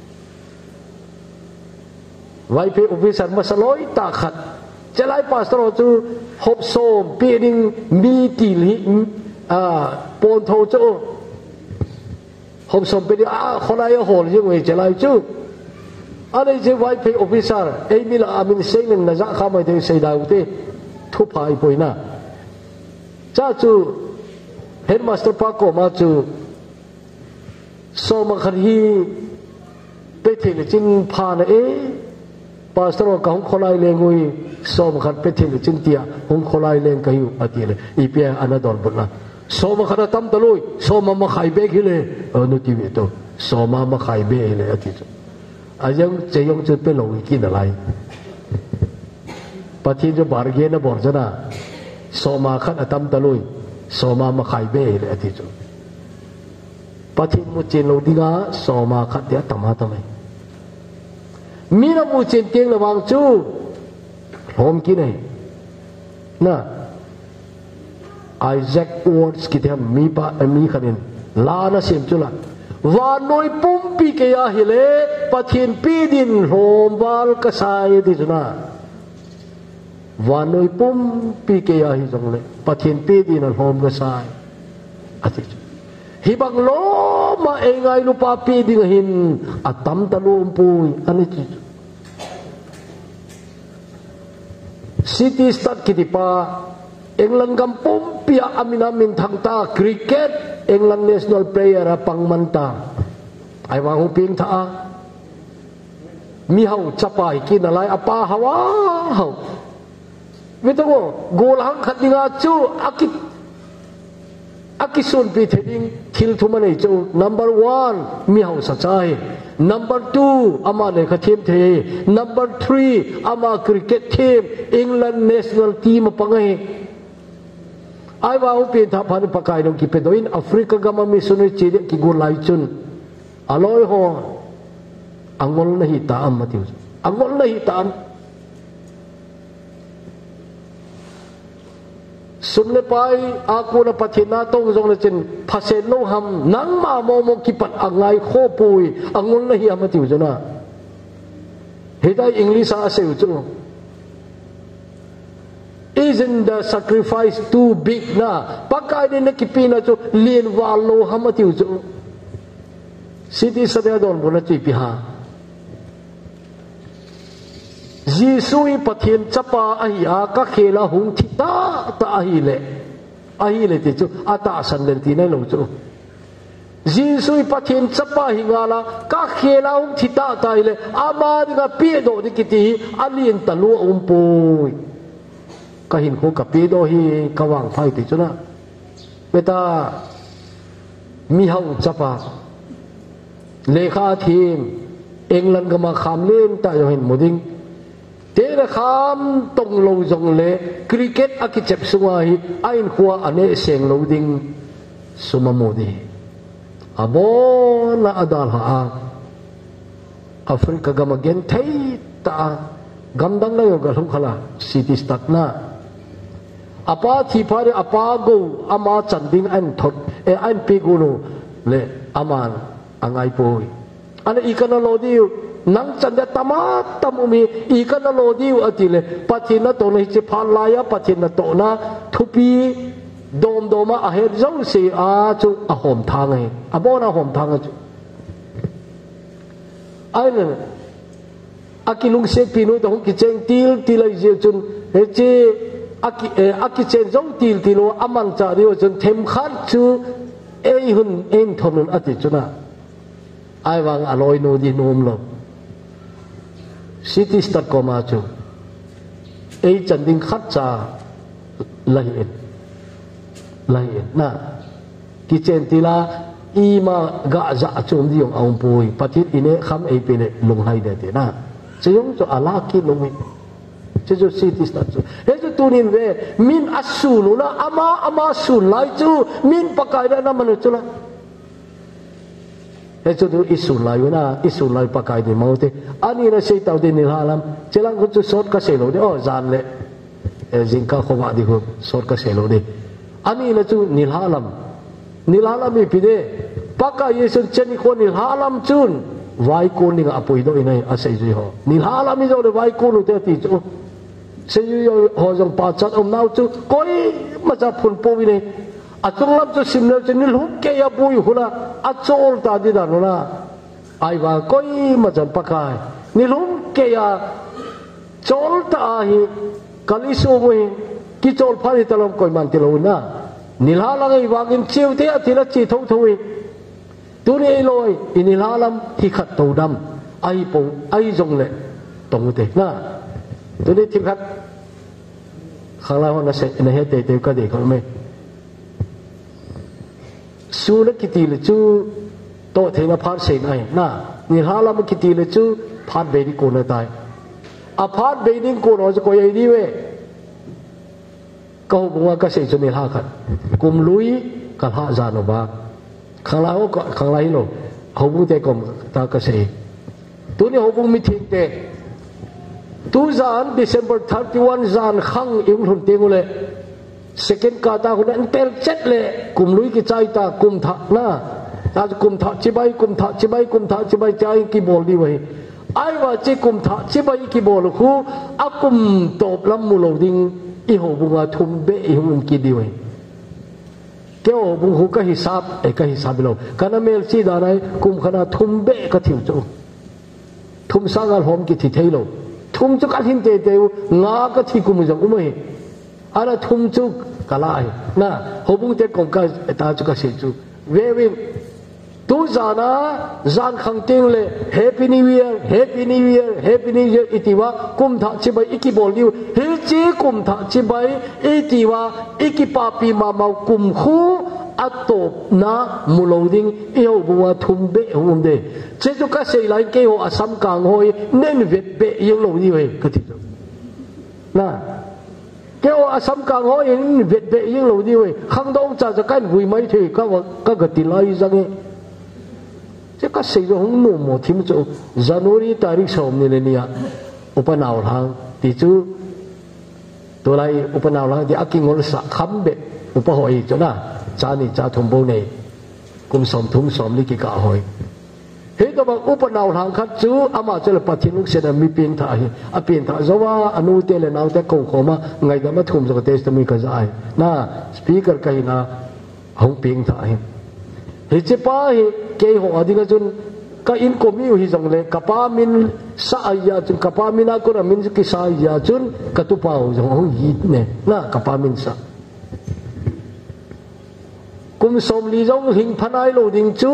ไว้เพื่ออุปสรรคมาสลอยตาขัดจะไล่ปาสโตรจูหอบโซมปีนึงมีตีลิปนโทจูหอบโซมปีนึงคนไหนโหดยังไงจะไล่จู anh ấy chỉ vai pay officer ấy mi là amin say nên na giá khám ai thì say đào thế thu phải bồi na cha chú headmaster pa ko ma chú so mà khẩn hi pe thì là chính pha na pastor ka hong kholai le ngui so mà khẩn pe thì là chính tia hong kholai le ka yu ati le ipia anadol bula so mà khẩn tam taloi so mà khai be khi le no ti vi to so mà khai be le ati ajang cheyong chu pe lo ki na lai pati jo barge na bor jana so mà khẩn tam taloi so mà khai be le ati chu pati mu chen lo dinga so mà khẩn tia tama tamai mina mu chen tieng lawang chu hom ki nei na Isaac Watts ki them mi pa mi khanin la na sim chu la wa noi pum pi ke ya hile pathin pi din hom wal ka sai di chuna wa noi pum pi ke ya hi jong le pathin pi din hom ka sai ati hi bang lo ma engai lu pa pi ding hin atam talum pui ani chi City start kitipa England kampung pia amina min thangta cricket England national player a pangmanta ai wang ping tha mi hau chapai kinalai apa hawa hau vitago gol hang khatinga chu akisun pi theding thil thumane chu number 1 mi hau sachai number 2 ama le khathim the number 3 ama cricket team England national team pangai ai wa pi tha phan pakai dong ki pedoin Africa gama missionary chi ki go lai chun aloi ho angol nahi ta am matiu angol nahi ta am sumle pai aku na pathina tong jong na chen phasen no ham nang ma mo ki pat angai kho pui angol nahi am matiu jana hidai english a se chu isn't the sacrifice too big na pakai ni nakipina chu lien walo hamatiu chu city sadya don bona chi pi ha jisui pathin chapa ahia ka khela hung thita ta ahi le ti chu ata san len ti na lo chu jisui pathin chapa hingala ka khela hung thita ta ile ama dinga pi do dikiti alien talu umpoi kahin ko kapido hi kawang phai ti chuna beta mi hau chapa lekha thim England ga ma kham len ta yo hin moding te ra kham tong lo jong le cricket akichep sunga hi ain khuwa ane seng lo ding suma modi abo na adal ha Africa ga ma gen thai ta gamdang na yo ga thum khala city start na apa thi phare apa go ama chanding an thot e an pi gunu le aman angai poi ana ikana lodi nang chanda tama tamumi ikana lodi atile pathina to nei che phalaya pathina to na thupi dom doma a he jong se a chu a hom thang ai abona hom thang chu aina akilung se pinu to ki cheng til je chun he che aki chen jong tilo aman cha rio chun them khan chu ei hun en thonun ati chuna ai wang aloi no di nom lo city start ko ma chu ei chanding khat cha lai na ki chen tila i ma ga za chum di yong aung pui patit ine kham ei pine lung hai de te na cheyong cho ala ki lung chu city start chu he chu tunin ve min asulu na ama sun lai chu min pakai da na manu chu la he chu isu lai na isu lai pakai de mau te ani na sei tau de ni halam chelang ko chu sot ka se lo de o zan le jingka khoma di ko sot ka se lo de ani na chu ni halam mi pide pakai yesu cheni ko ni halam chun vai ko ni ga apoi do inai asai ji ho ni halam mi jo de vai ko lu te ti chu se yu ho jong pa chat nau chu koi ma cha phun po wi ne a chung lam chu sim le chu ni lu ke ya bui hula a chol ta di da no na ai wa koi ma chan pakai นี่ลุงเกียโจลตาหิกัลิสูงหิกิโจลพาริตลมก่อยมันติโลน่ะนิลาลังไอ้วากินเชียวเทียทีละจีทงทวีตัวนี้ลอยอินิลาลัมที่ขัดตัวดำไอ้ปูไอ้จงเละตรงเตะน่ะตัวนี้ที่ขัดข้างล่างนั่นเสในเหตุเตะก็เด็กเขาไม่สู้นักกิติเลยจูโตเทนพาร์เซนไอ้น่ะนิลาลัมกิติเลยจูพาร์เบดิโกนตายอาพาร์เบดิโกนเราจะก่อยดีเว้ก็บอกว่าก็เสียจนนิลาขัดกุมลุยกับฮาจานอบ้าข้างล่างก็ข้างล่างนี่เขาพูดแต่ก็ตากระเสยตัวนี้เขาพูดมิถิงเตะตัวจาน December 31จานขังอิ่มหุ่นเตียงเลย second กาตาคนนั้นเตลเจ็ดเลยกุมลุยกิจใจตากุมถักนะตากุมถักจิบายกุมถักจิบายกุมถักจิบายใจกีบอลดีไว้ไอ้ว่าจิกุมถักจิบายกีบอลคู่อากุมตบลำมูโลดิงอีหัวบุงอาทุมเบอีหัวกิดีไว้เกี่ยวบุงหูก็ฮิซับก็ฮิซับไปแล้วการนั้นเมลซีดานายกุมขนาดทุมเบะก็ถิ่วจูทุมสังกัดหอมกิทิเทโลทุมจุกอันหินเตเตวงาก็ที่กุมจังกุมเหอะไรทุมจุกกะลายนะหอบุงเตกงก็ตาจุกเสียจูเววิตูจานะจานขังเตียงเลย Happy New Year Happy New Year Happy New Year อิติวะกุมถักจิบายอิกิบอลดิวเฮจีกุมถักจิบายอิติวะอิกิปาปีมาเมากุมคู่อัตโตนะมุโลดิงเอวบัวทุมเบะหุ่มเดเจ้าก็เสียหลายเกี่ยวอาสัมกังหอยเน้นเวทเบะยังโลดีเว้ยก็ติดนะเกี่ยวอาสัมกังหอยเน้นเวทเบะยังโลดีเว้ยข้างดงจะกันหุยไม่ถึงก็กติดไล่จังเงี้ยเจ้าก็เสียหงนุ่มที่มันจะJanuary ตาริกสมนี่เลยเนี่ยอุปนาวทางที่จูตัวไรอุปนาวทางที่อากิงอลสักคำเบะอุปหอยจ้านะจานี่จาทมโบเนกุมสมทุ่งสมลิกิกาหอยเฮ้ยก็บอกอุปนาวทางคัดจูอามาเจริญปฏินุกเสนามีเพียงถ่ายอาเพียงถ่ายจะว่าอนุเตเลนาวแต่คงขมาไงก็มาทุ่มสกเตสตมีกระจายน่าสปีกเกอร์กันนะหงเพียงถ่ายเฮ้ยเจ้าป้าเฮ้เกี่ยวอดีตจนก็อินคอมิวฮิจังเลยกับป้ามินสายาจนกับป้ามินากุระมินกิสายาจนกับตุป้าจังหงยีดเนี่ยน่ากับป้ามินสะกุมสมลีจงหิงพนายโลดิงจู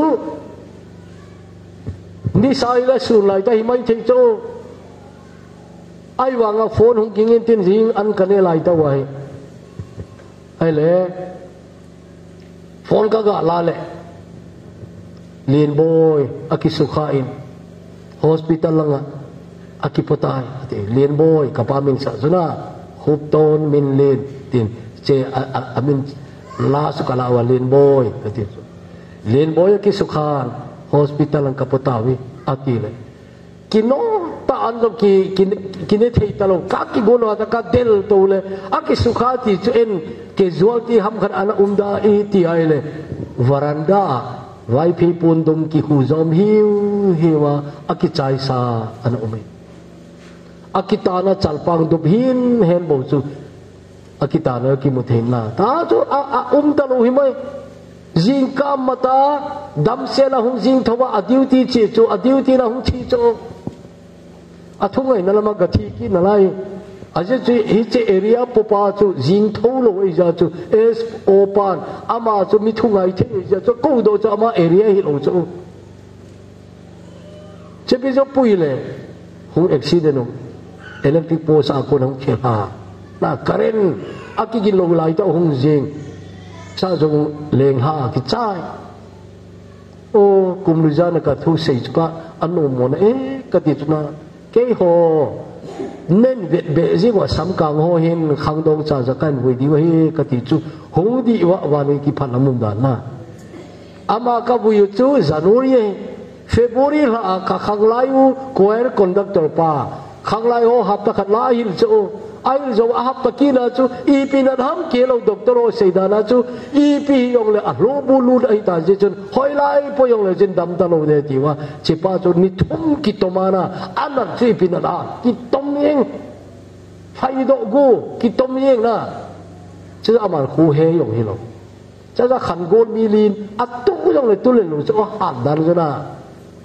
นิสัยและสูนไหลแต่ไม่ถึงจูไอ้วางโฟนหงกิงเงินตินสิงอันกันเนี่ยไหลตะไว้ไอ้เล่โฟนก็กะลาเล่เลียนบอยอากิสุขาอินฮอสพิทัลลังอากิปตายเลียนบอยกับปามินสัจนะฮุบตอนมินเลียนตินเจอามินลาสุกลาวาเลียนบอยก็ติเลียนบอยอากิสุขานฮอสพิทัลลังกับปตาวิอากิเลยกินโนตาอันก็กินเทตลงกักกิโกนว่าตะกัดเดลตัวเลยอากิสุขาที่จุเอ็นเกจวลที่ทำขันอันดาอีที่ไอเลยวารันดาไว้พี่ปูนดมกิคูจอมหิวอากิใจซาอันอุมิอากิตานะจัลปังดุบหินเห็นบ่จุอากิตานะกิมุเทนนาตาจุตะลุหิมะจิงกามมาตาดัมเซละหงจิงทว่าอดิวตีเจจูอดิวตีละหงชีโจอาทุ่งไงนั่นละมากะทีกินอะไรอาจจะฮิตเอเรียปปาจูจิงทูโลไอจาจูเอสโอปานอามาจูมิทุ่งไงเทจาจูกูโดจูอามาเอเรียฮิโลจูจะเป็นจะปุยเลยหงเอ็กซิเดนเอเล็กทริกโพสอาคนหงเขียาน่าการเรนอากิกินโลไลเจ้าหงจิงชาจงเลงหากิจายโอ้กุมลุจานกะทุเสจกะอันโนมอนกะติจุนาเกยโฮเน้นเวทเบจิว่าสำคัญโฮเห็นขังดงจ่าจะกันวิดีว่าเฮกติจูหงดีว่าวันนี้กิพันละมุมดานนะอามากับวิจูJanuary February ละขังไลวูโคเอร์คอนดักเตอร์ป้าขังไลโอฮับตะขัดลาหิลจูไอ้เจ้าฮับตะกี้นะจูอีพีนัดฮัมเกลด็อกเตอร์โอเซดานะจูอีพียองเลยอะโลบูลูดไอ้ตาเจจนหอยไล่พยองเลยจนดำตลอดเลยที่ว่าเจ็บป้าจูนิทุ่มกิตมานะอันนั้นที่พีนัดกิตมเองไฟดอกกูกิตมเองนะจะเอามาคู่เฮยองเฮโลจะขันโกนมีลีนอัดตู้ยองเลยตู้เลยหนูจะหันดันจะนะ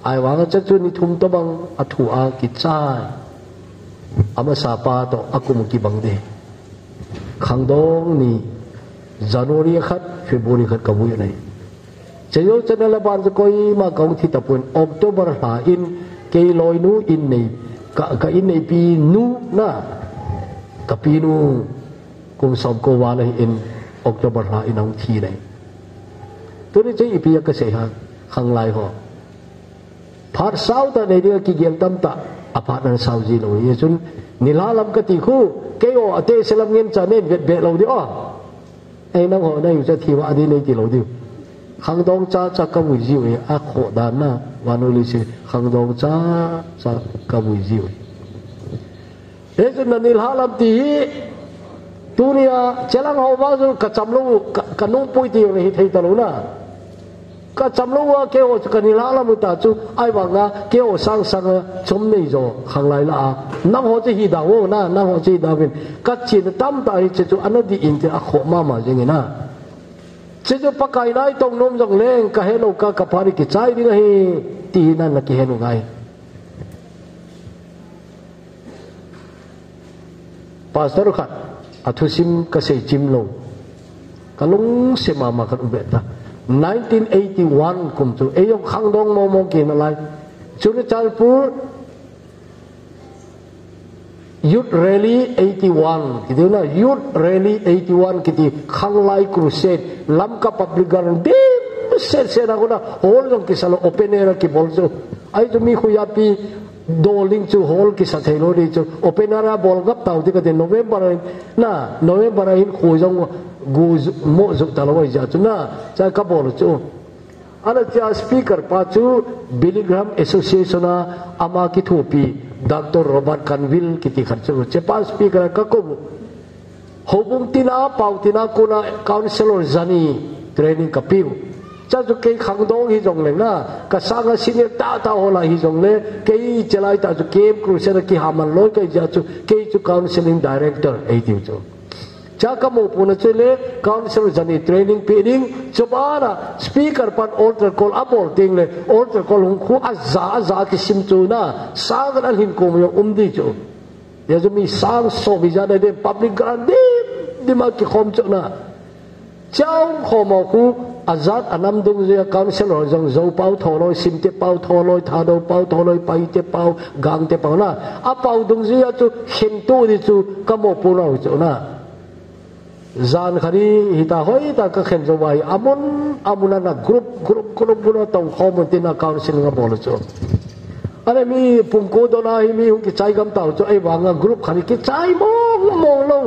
ไอ้วางจะจุนี่ทุ่มตบังอัฐูอากิจใจอามาสาปาโตอากุมุกิบังเดขังดงนี่จันวารีขัดเฟบรุรีขัดกบุยนี่เจ้าจะนั่งบ้านจะคอยมากองที่ตะปุนออกตัวบริหารอินเกยลอยนูอินนี่กะอินในปีนูนะกะปีนูกุมสอบโกวาเลยอินออกตัวบริหารอินเอาทีไหนตัวนี้จะอีปีก็เสียหายขังไล่หัวพาดสาวแต่ในเรื่องกิเกียงตั้มตาอพาร์ตนั้นสาวจีเราเนี่ยจนนิลาลำกติคู่เกี่ยวเตะสลับเงินจะเน้นเบ็ดเราดิอ๋อไอ้น้องหัวนั่งอยู่จะทีว่าอดีตในที่เราดิขังดองจ้าจะกบุยจิวอาโคดานะวานุลิสิขังดองจ้าจะกบุยจิวเฮ้ยจนนิลาลำตีตัวนี้เจ้าหลังหัวว่าจะกระจำลูกกระนุ่งปุยตีอยู่ในที่ตะลุนะก็จำรู้ว่าเกี่ยวกับนิลาลมุตตาจูไอ้บางนะเกี่ยวสังชมนี่โจขังไล่ละนั่งหัวใจหิดาวนะนั่งหัวใจดาวินกัดจีนตั้มตาหิจูอันนั้นดีอินเตอร์ขมามาอย่างนี้นะจูปากไก่ได้ตรงนมตรงเล่งก็เห็นโอกาสกับพาริกิจใจดีไงตีนั่นนักเห็นโอกาสพาสตอร์ขัดอัตุซิมก็เสจิมลงก็ลงเสมามากันอุเบต้า1981 คุมจูเอยกขังดองมองกินอะไรจุดจัลปูยุดเรลี81คิดดูนะยุดเรลี81คิดขังไลครูเซดล้ำกับพับลิกันเด็กเสร็จนะคนน่ะฮอลล์กิสลโอเปนเอร์กิบอลจูไอ้จูมีคุยาปีโดลิงจูฮอลล์กิสเทโลดีจูโอเปนเอร์บอลกับเต่าที่กันโนเวมบาร์น่ะโนเวมบาร์อินคุยจงกูโม่จุดตลอดจะจุน่ะจะกับบอกจูอันนั้นจะสปีกเกอร์ป้าจูบิลลิกรัมแอสโซเชชันอามาคิทูปีดร.โรเบิร์ตคันวิลคิดขัดจูเจ้าป้าสปีกเกอร์ก็กูฮบุงตินาเป่าตินาคุณาคาวนิสโลจานีเทรนนิ่งกับพิวจะจุเกย์ขังดองฮิจงเลยนะก็สร้างสิ่งที่ตาหัวไหลฮิจงเลยเกย์จะไล่ตาจุเกมครูเซนกิฮามันลอยเกย์จะจุเกย์จุคาวนิสลิงดีเรคเตอร์ไอ้ที่จูJaka mau punya cile, council jadi training peering, coba na speaker pan altar call abol tingle, altar call hungku azza kisim tu na, sangat alhin kumyo di tu, ya jemi sang so bisa ada public grant di maki kom tu na, jauh komau ku azat anam dong je council orang jauh pau tholoi sim te pau tholoi thado pau tholoi pai te pau gang te pau na, apau dong je tu hintu di tu kamu pulau tu na. Zan kari hita hoi ta ka khen zo wai amuna na group buna tong khom tin na council nga bol cho ane mi pungko do na hi mi hu ki chai gam taw cho ai wanga group khani ki chai mo lo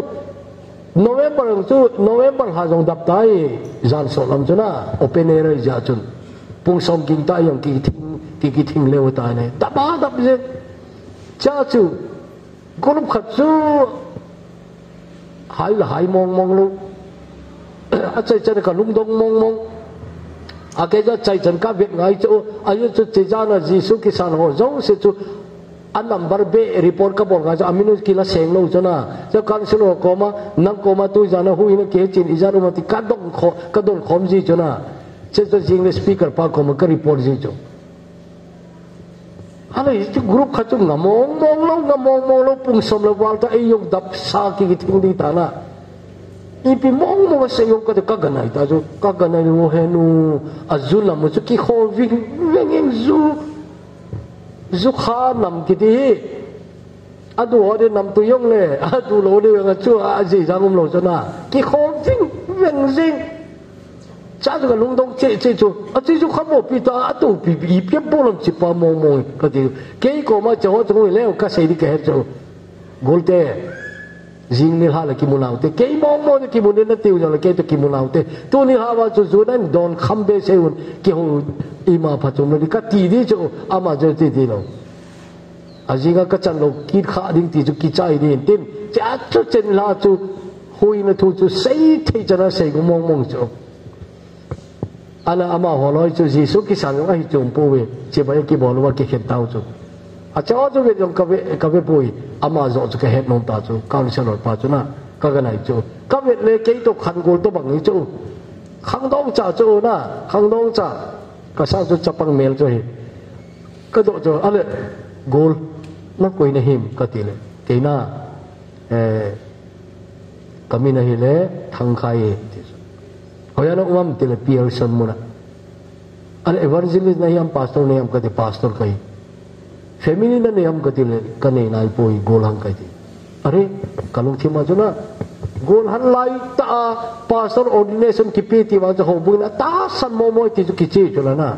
November ha jong dap tai zan so lam chuna open air ja chun pung som king ta yang ki thing lew ta ne ta ba dap je cha chu group khat chu hai mong lu a chai chai ka lung dong mong a ke ja chai chan ka vet ngai chu ayu chu che ja na jisu ki san ho jong se chu an number be report ka bol ga ja aminu ki la seng lo chana ja kan se lo ko ma nang ko ma tu ja na hu in ke chin izaru ma ti ka dong khom ji chana che chu jing le speaker pa ko ma ka report ji chuอะไรที่กรุ๊ปเขาจุ่มงมองเราปุ่งสมเราวาลตาไอ้ยงดับสากิทิ้งดีตานะอีปีมองว่าเสียงก็จะกักกันไหนตาจูกักกันไหนโมเฮนูอาจุลมุจุกิโควิ่งจูขานำกิติอาดูว่าเดินนำตัวยงเลยอาดูโลเดียงจู่อาจีจังมุมโลจนะกิโควิ่งจ้าจะกับลุงต้องเจ๊จูจูขโมยปีตาตัวปีเพียบโบลมจิปามองก็ดีเกี่ยก็มาจะว่าจะงวยแล้วก็เสียดีแค่จูกอลเต้จิงนี่ฮาละกิมุนเอาเต้เกี่ยมองกิมุนเนี่ยติวจะละเกี่ยตัวกิมุนเอาเต้ตัวนี้ฮาว่าจู่นั้นโดนคำเบสเซอุนเกี่ยวอิมาพัชมเลยก็ตีดีจูอามาจะตีเราอาจิงก็จันโลกิดขาดิ้งตีจูกิจใจดีเต็มจะจู่เจนลาจูหุยนะทูจูเสียที่จะน่าเสียก็มองจูอันนั้นอามาหัวลอยจูจีสุกิสันก็ให้จุ่มปุยเจ็บไปกี่บอกว่ากี่เห็นเต้าจูอาจารย์จูเป็นยังกับปุยอามาจะจะเห็นนนตาจูการเฉลิมปาจูน่ะก็กันไหนจูกับเลยกี่ตัวขันกูตัวบังนี้จูขังดองจ่าจูน่ะขังดองจ่าก็สร้างจูจับปังเมลจูก็โดดจออะไรโกลนักคุยในหิมก็ตีเลยตีน่าก็มีในหิเลทางใครเขาอยากนั่งมั่มตีเลยเปียร์สันมุนะอะไรเอเวอร์ซิลิสในยามพาสตอร์ในยามก็ตีพาสตอร์ใครเฟมินีนในยามก็ตีเลยกันในนายป่วยโกลหังใครตีอะไรก็ลงที่มาจุนะโกลหันไล่ตาพาสตอร์ออร์ดิเนชันคิปีที่ว่าจะหอบบุญตาสันโมโมที่จุกิจิจุละนะ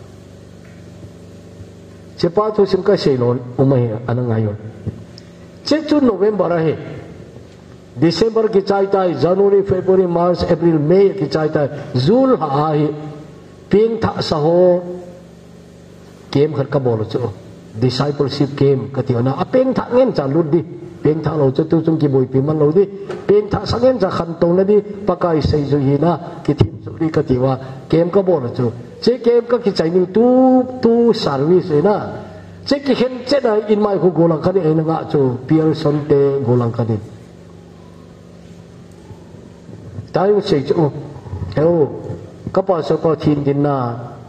เจ้าป้าทุกสิ่งก็เสียหล่นอุมาเหอันนั้นไงอยู่เจ้าจุนโนเวมบาร์เหดิเซมบาร์กิจใจตายจันวารีเฟบรุรีมาร์ชเอพริลเมย์กิจใจตายจูลหาเหเพียงท่าสะโฮเกมขัดกบอลจู่ discipleship เกมก็ที่ว่านะเพียงท่าเงินจะลุดดิเพียงท่าเราจะตู้จงกีบอยปีมันเราดิเพียงท่าสังเงินจะขันตรงนั้นดิปากไอเซจุฮีนะกิทิมสุริก็ที่ว่าเกมกบอลจู่เจ้าเกมก็กิจใจนี่ตู้สาร์วิสนะเจ้ากิเห็นเจ้าอินไม่คู่โกลังคันนี้เองนะจู่เปียร์สันเตโกลังคันนี้ตายว่าเสียจู่เอ้าก็พอสก็ทีนดินน่ะ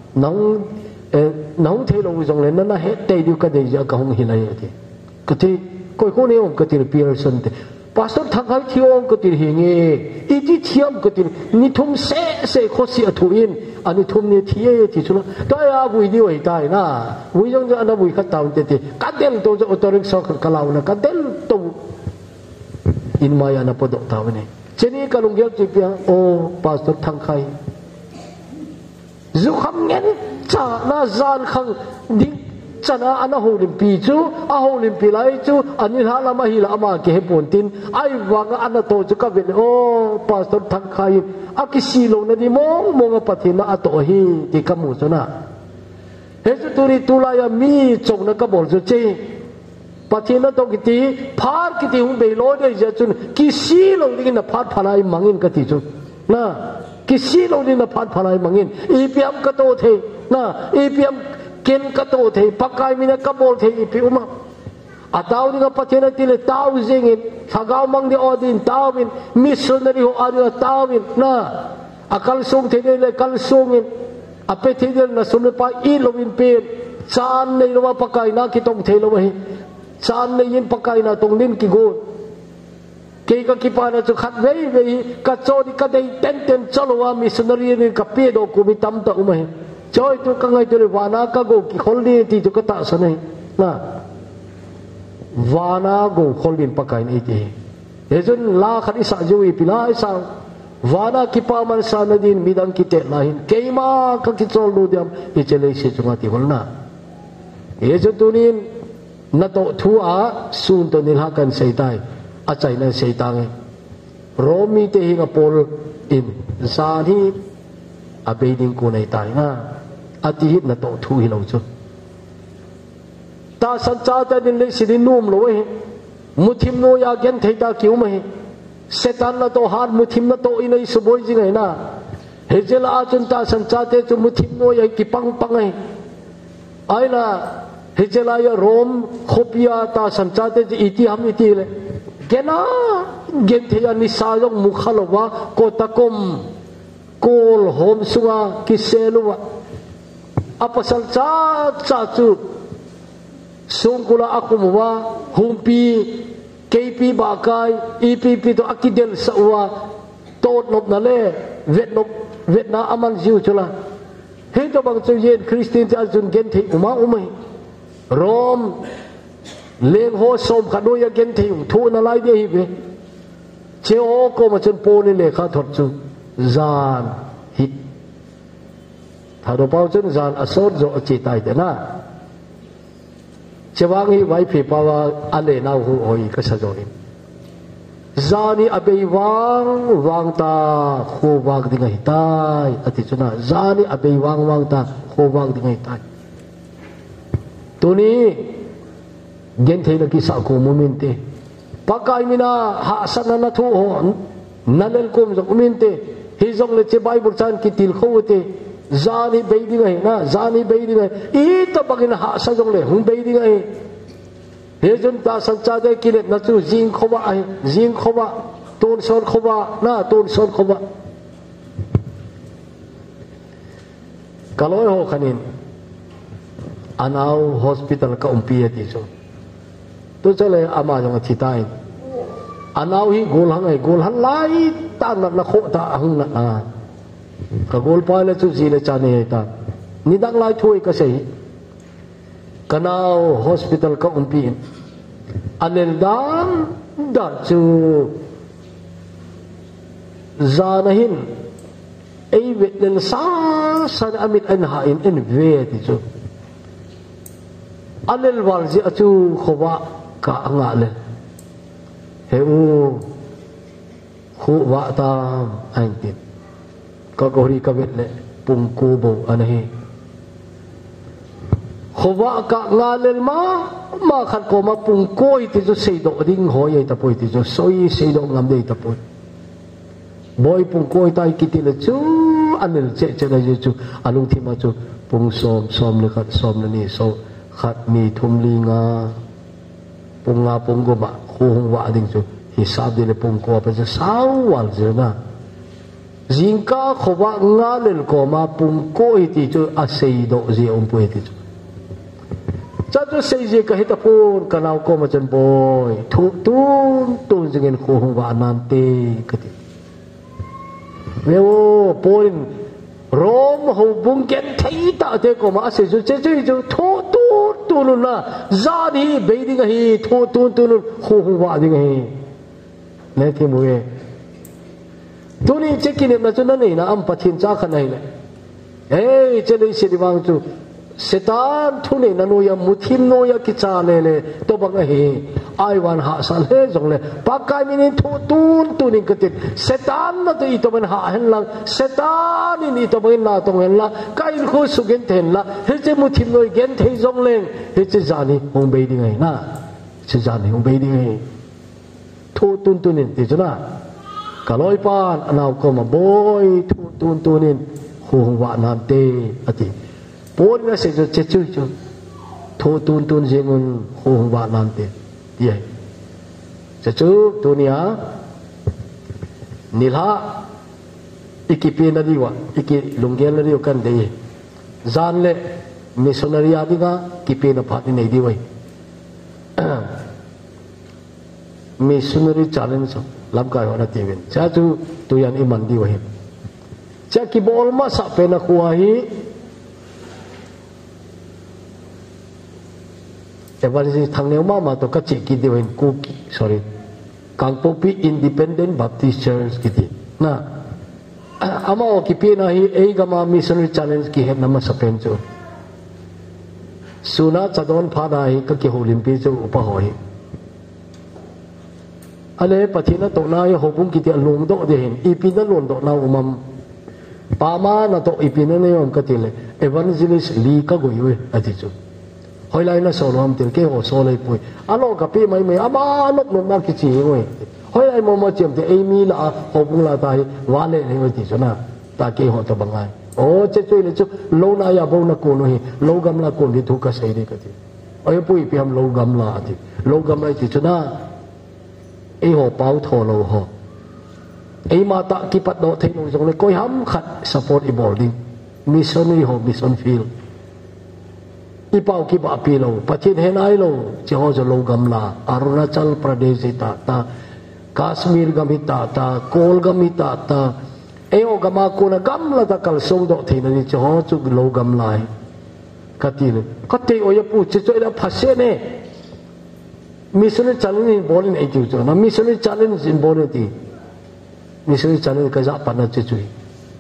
น้องเทโลวิจงเลยนั่นนะเฮตเตดิวก็ได้จะกงหินอะไรทีก็ที่คนนี้องก็ที่เปียร์สันเตพาสตอร์ทางใครที่องก็ที่เฮงอีที่เทียมก็ที่นิทุ่มเสข้อเสียถุยนอันนี้ทุ่มเนี่ยที่ที่สุดตัวอาบุยดีไว้ได้นะบุยจงจะอันนั้นบุยขัดตามเตติกันเดลตัวจะอุตริกสอกกล่าวนะกันเดลตัวอินมายานะพอดตาวนี่เช่นนี้ก็ลงเยอะจีบยังโอ้พาสตอร์ทางใครจุคำเงินจ้าน่าจานขังดิ้งจ้าน่าอันนั้นโฮลิมปีจูอาโฮลิมปีไลจูอันนี้ฮาลามาฮิลาอามาเกฮปอนตินไอ้วังอันนั้นโตจุกับเวลโอ้พาสตอร์ทางใครอากิสิโลนั่นดิมองปฏิมาอัตโตฮีที่ขมุสนะเฮจุตุริตุลายามีจงนักบอลจุเจปฏิมาตกิติพาร์กิติหุ่นเบลโลเดยจุนกิสิโลนี่นะพาร์พลายมังอินกติจุนะกิสิโลนี่นะพาร์พลายมังอินอีพีอัมกโตเทนะอีพีอัมเกนกโตเทปักไกมินะกบอลเทอีพีอุมาอาตาวนี่ก็ปฏิมาติเลตาวซิงินถ้าก้าวมังดีออดินตาวินมิสชันนารีโออาดินตาวินนะอาคัลซุงเทเดเลคัลซุงินอาเปเทเดลนะสุนปาอีโลวินเปนจานในโลวาปักไกนาคิตงเทโลวะฮีจานในยินปักไกนาตรงนินกิโกเกย์ก็คิปานะจุขัดเว้ยเว้ยกัจโจดิกัดได้เต็นชโลวามิสนารีนี่กับเปียโดกุมิตัมตะอุมาฮีจอยตุกังไงตุเรวานาคาโกกิคนนี้ที่จุกตะสนัยนะวานาโกคนลินปักไกนี่ที่เดี๋ยวจนลาขัดอิสระจุยพิลาอิสระวานาคิปามันสานดินมิดังกิเตลาหินเกย์มาคักิโจลดูเดียมอิเจเลสิจุงาติวันน่ะเดี๋ยวจนตุนินนัตโตทัวสุนตุนิลฮักันเสียใจอาใจนั้นเสียตังโรมีเตหิงอปอลอินซานีอาเบดิงกูในตายนะอาทิตย์นัตโตทัวหิลงจุดตาสัญจาแต่ดินเล็กสิดินนุ่มเลยมุทิมโนยาเกนเทตาคิวไหมเซตันนัตโตฮาร์มุทิมนัตโตอินัยสุบอยจิงไงนะเฮเจลอาจุนตาสัญจาแต่จุมุทิมโนยากิปังปังไงไอ้น่ะเฮเจลายาโรมโคปิยาตาสัญจาแต่จะอิติฮัมอิติเลยเกน่าเกนเทียนิสายงมุขลวะโกตะกมโกลโฮมสุงากิเซลุวะอัปสัลจาจ้าจูสงกุลาอักุมวะฮุมปีเคปีบากายอีปีปีตัวอักิเดลสาวะโตดนบนั่นเลยเวทนาอามันจิวจุละเห็นตัวบางเจ้าเย็นคริสเตียนจะจุนเกนทิอุมาอุมัยโรมเลี้ยงโฮสมขัดด้วยเกนทิอุทูนั่นไรเดียฮิเบเชโอโกมาจนโปนี่เลยข้าทอดจูจานฮิถ้าเราเป่าจนจานอสอดโจอจิตายเดน่าเจ้าวังฮีไว้ผีปาวาอันเลน่าหูโอยก็สะดวกจานีอเบยวังตาโควางดิ่งให้ตายอธิจุนะจานีอเบยวังตาโควางดิ่งให้ตายตัวนี้เย็นเทนกิสากูมุมินเตปักไกมินาหาสันนัทโหนั่นเลกุมจงมุมินเตฮิจงเลเจบายบุษานกิติลโควเตจานีเบยดิ่งให้นะจานีเบยดิ่งให้อีตบักินหาสันจงเลหุ่นเบยดิ่งให้เฮจุนตาสัญจาได้กิเลสนัจูจิงขวะไอจิงขวะตูนสอนขวะน่าตูนสอนขวะกะลอยโหขันินอันเอาฮอสพิทอลก็ปีติโจตัวเจ้าเลยอามาจงอธิตายอันเอาฮีโกลหังไอโกลหันไล่ตานักนักโคตาหังนักก็โกลไปแล้วจุดจีเลยจานนี้ตานี่ดังไล่ช่วยก็ใช่กันเอาฮอสพิทอลก็ปีอันนั้นดันจูจานหินไอเวทเลนซาสันอามิดอันหาอินเวติจูอันนั้นวันที่อาจูขวะกะงะเลยเฮ้ขวะตามอันติดก็กอริกเวทเลยปุ่งกูโบอันนี้ขวะกะงะเลยมาขัดก็มาปุ่งกูอีติจูเสียดอกดิ้งหอยตะปุยติจูสอยเสียดอกงามเดยตะปุยบ่อยปุ่งกูอีตายกิติละจูอันนั้นเจ๊เลยจูอันลุงที่มาจูปุ่งซ้อมเลยขัดซ้อมเลยนี่ซ้อมขัดมีทุ่มลิงาปุ่งงาปุ่งกูบะคู่หงวะดิ้งจูฮิซาบดีเลยปุ่งกูไปจะสาววันเจนะจิงก้าขวะงาเลยก็มาปุ่งกูอีติจูอาศัยดอกเจียมปุยติจูจัดจูเสียก็เหตุพูนกันเอาก็มาจนบ่อยทุกตุนจึงเห็นคู่หงวะนันเตกติเว้ยพูนรอมหูบุงเก็นไทยตาเตก็มาอาศัยจูเจ๊จูทุกตุนน่ะจาดีเบยดิ้งฮีทุกตุนคู่หงวะดิ้งฮีเนี่ยที่มัวตัวนี้เจ๊กินเนี่ยนะจูนั่นนี่นะอัมปัทินจ้าขนาดไหนเฮ้ยเจเลยสิริวังจูเสตานทุนนันโนยามุทิมโนยากิจาเลยตัวบังเฮไอวันหาสันเฮจงเลยปากกายมินิทุตุนิกติเสตานนั่นตัวอีตัวมันหาเห็นละเสตานนี่ตัวมันน่าตรงเห็นละกายคู่สุเกนเห็นละเฮเจมุทิมโนยเกนเทจงเลยเฮเจจานี่หงเบยดิ้งไงนะเจจานี่หงเบยดิ้งไงทุตุนิติจุนะกะลอยปานอนาวก็มาบ่อยทุตุนิหงวะนันเตอติพูดว่าเสจเจจูจูทุตุนเจงุนหงวะนันเตยัยเจจูตัวนี้นิลาอีกปีนาดีวะอีกลุงเกลนาดีวกันเดย์จานเล่มิสชันนารีอาดิกากีปีนาพัดนี่ดีไว้มิสชันนารีชาเลนจ์ลำกายวนาทีวินเจจูตัวยันอิมันดีไว้เจกีบอลมาสับเป็นนักว่าฮีแต่วันนี้ทางเนื้อมาตัวก็เจกิดเดียวเองกูsorry กังปูปี Independent Baptist Church กิดนะอามาโอกิปีนะฮีเอกามา Missionary Challenge กิเหตุน้ำมาสเปนจูสุนัขจะโดนพาได้ก็กิโฮลิมปีจูอุปหอยอะไรปะทีนั้นตกนายหบุงกิติลุงโตเดียนอีปีนั้นลุงโตนาอุมัมปามานะโตอีปีนั้นเนี่ยมันก็ติเลยเอวานซิลิสลีก็กุยเวอธิจูหอยไลน์น่ะโซโลมติลเกี่ยวโซเลยปุยอันนั้นกับพี่ไม่อามาลบลงมาคิดจีเว้ยหอยไลน์มาเจียมที่เอมีละหบุงละตายวาเล่เนี่ยติจูนะตาเกี่ยวตัวบังไงโอ้เจ้าช่วยเลยจูโลนายาบุงนักคนนี่โลกำลังคนที่ถูกกระใสดีกันทีไอ้ปุยพี่ทำโลกำลังทีโลกำลังติจูนะไอ้หัวเป้าทอโลหัวไอ้มาตะกิปัดโดเทนงจงเลยก็ย้ำขัด support อีบอลดิ้งมิชชันนี่หัวมิชชันฟิลอีเป้ากิบอาปีโลปัจจิตเห็นไอโลเจ้าจะโลกำลาอารุณาจัลประเทศตาตาคาสมีร์กามิตาตาโกลกามิตาตาเอโอกามาคูนะกำลาตะกัลส่งโดเทนนี่เจ้าจะโลกำลากัติเลยกัติโอยปูเจ้าจะพัศเน่มิสเนจัลลินบอลินไอจิวจูนะมิสเนจัลลินซินบอลินตีมิสเนจัลลินก็จะปนจิจุย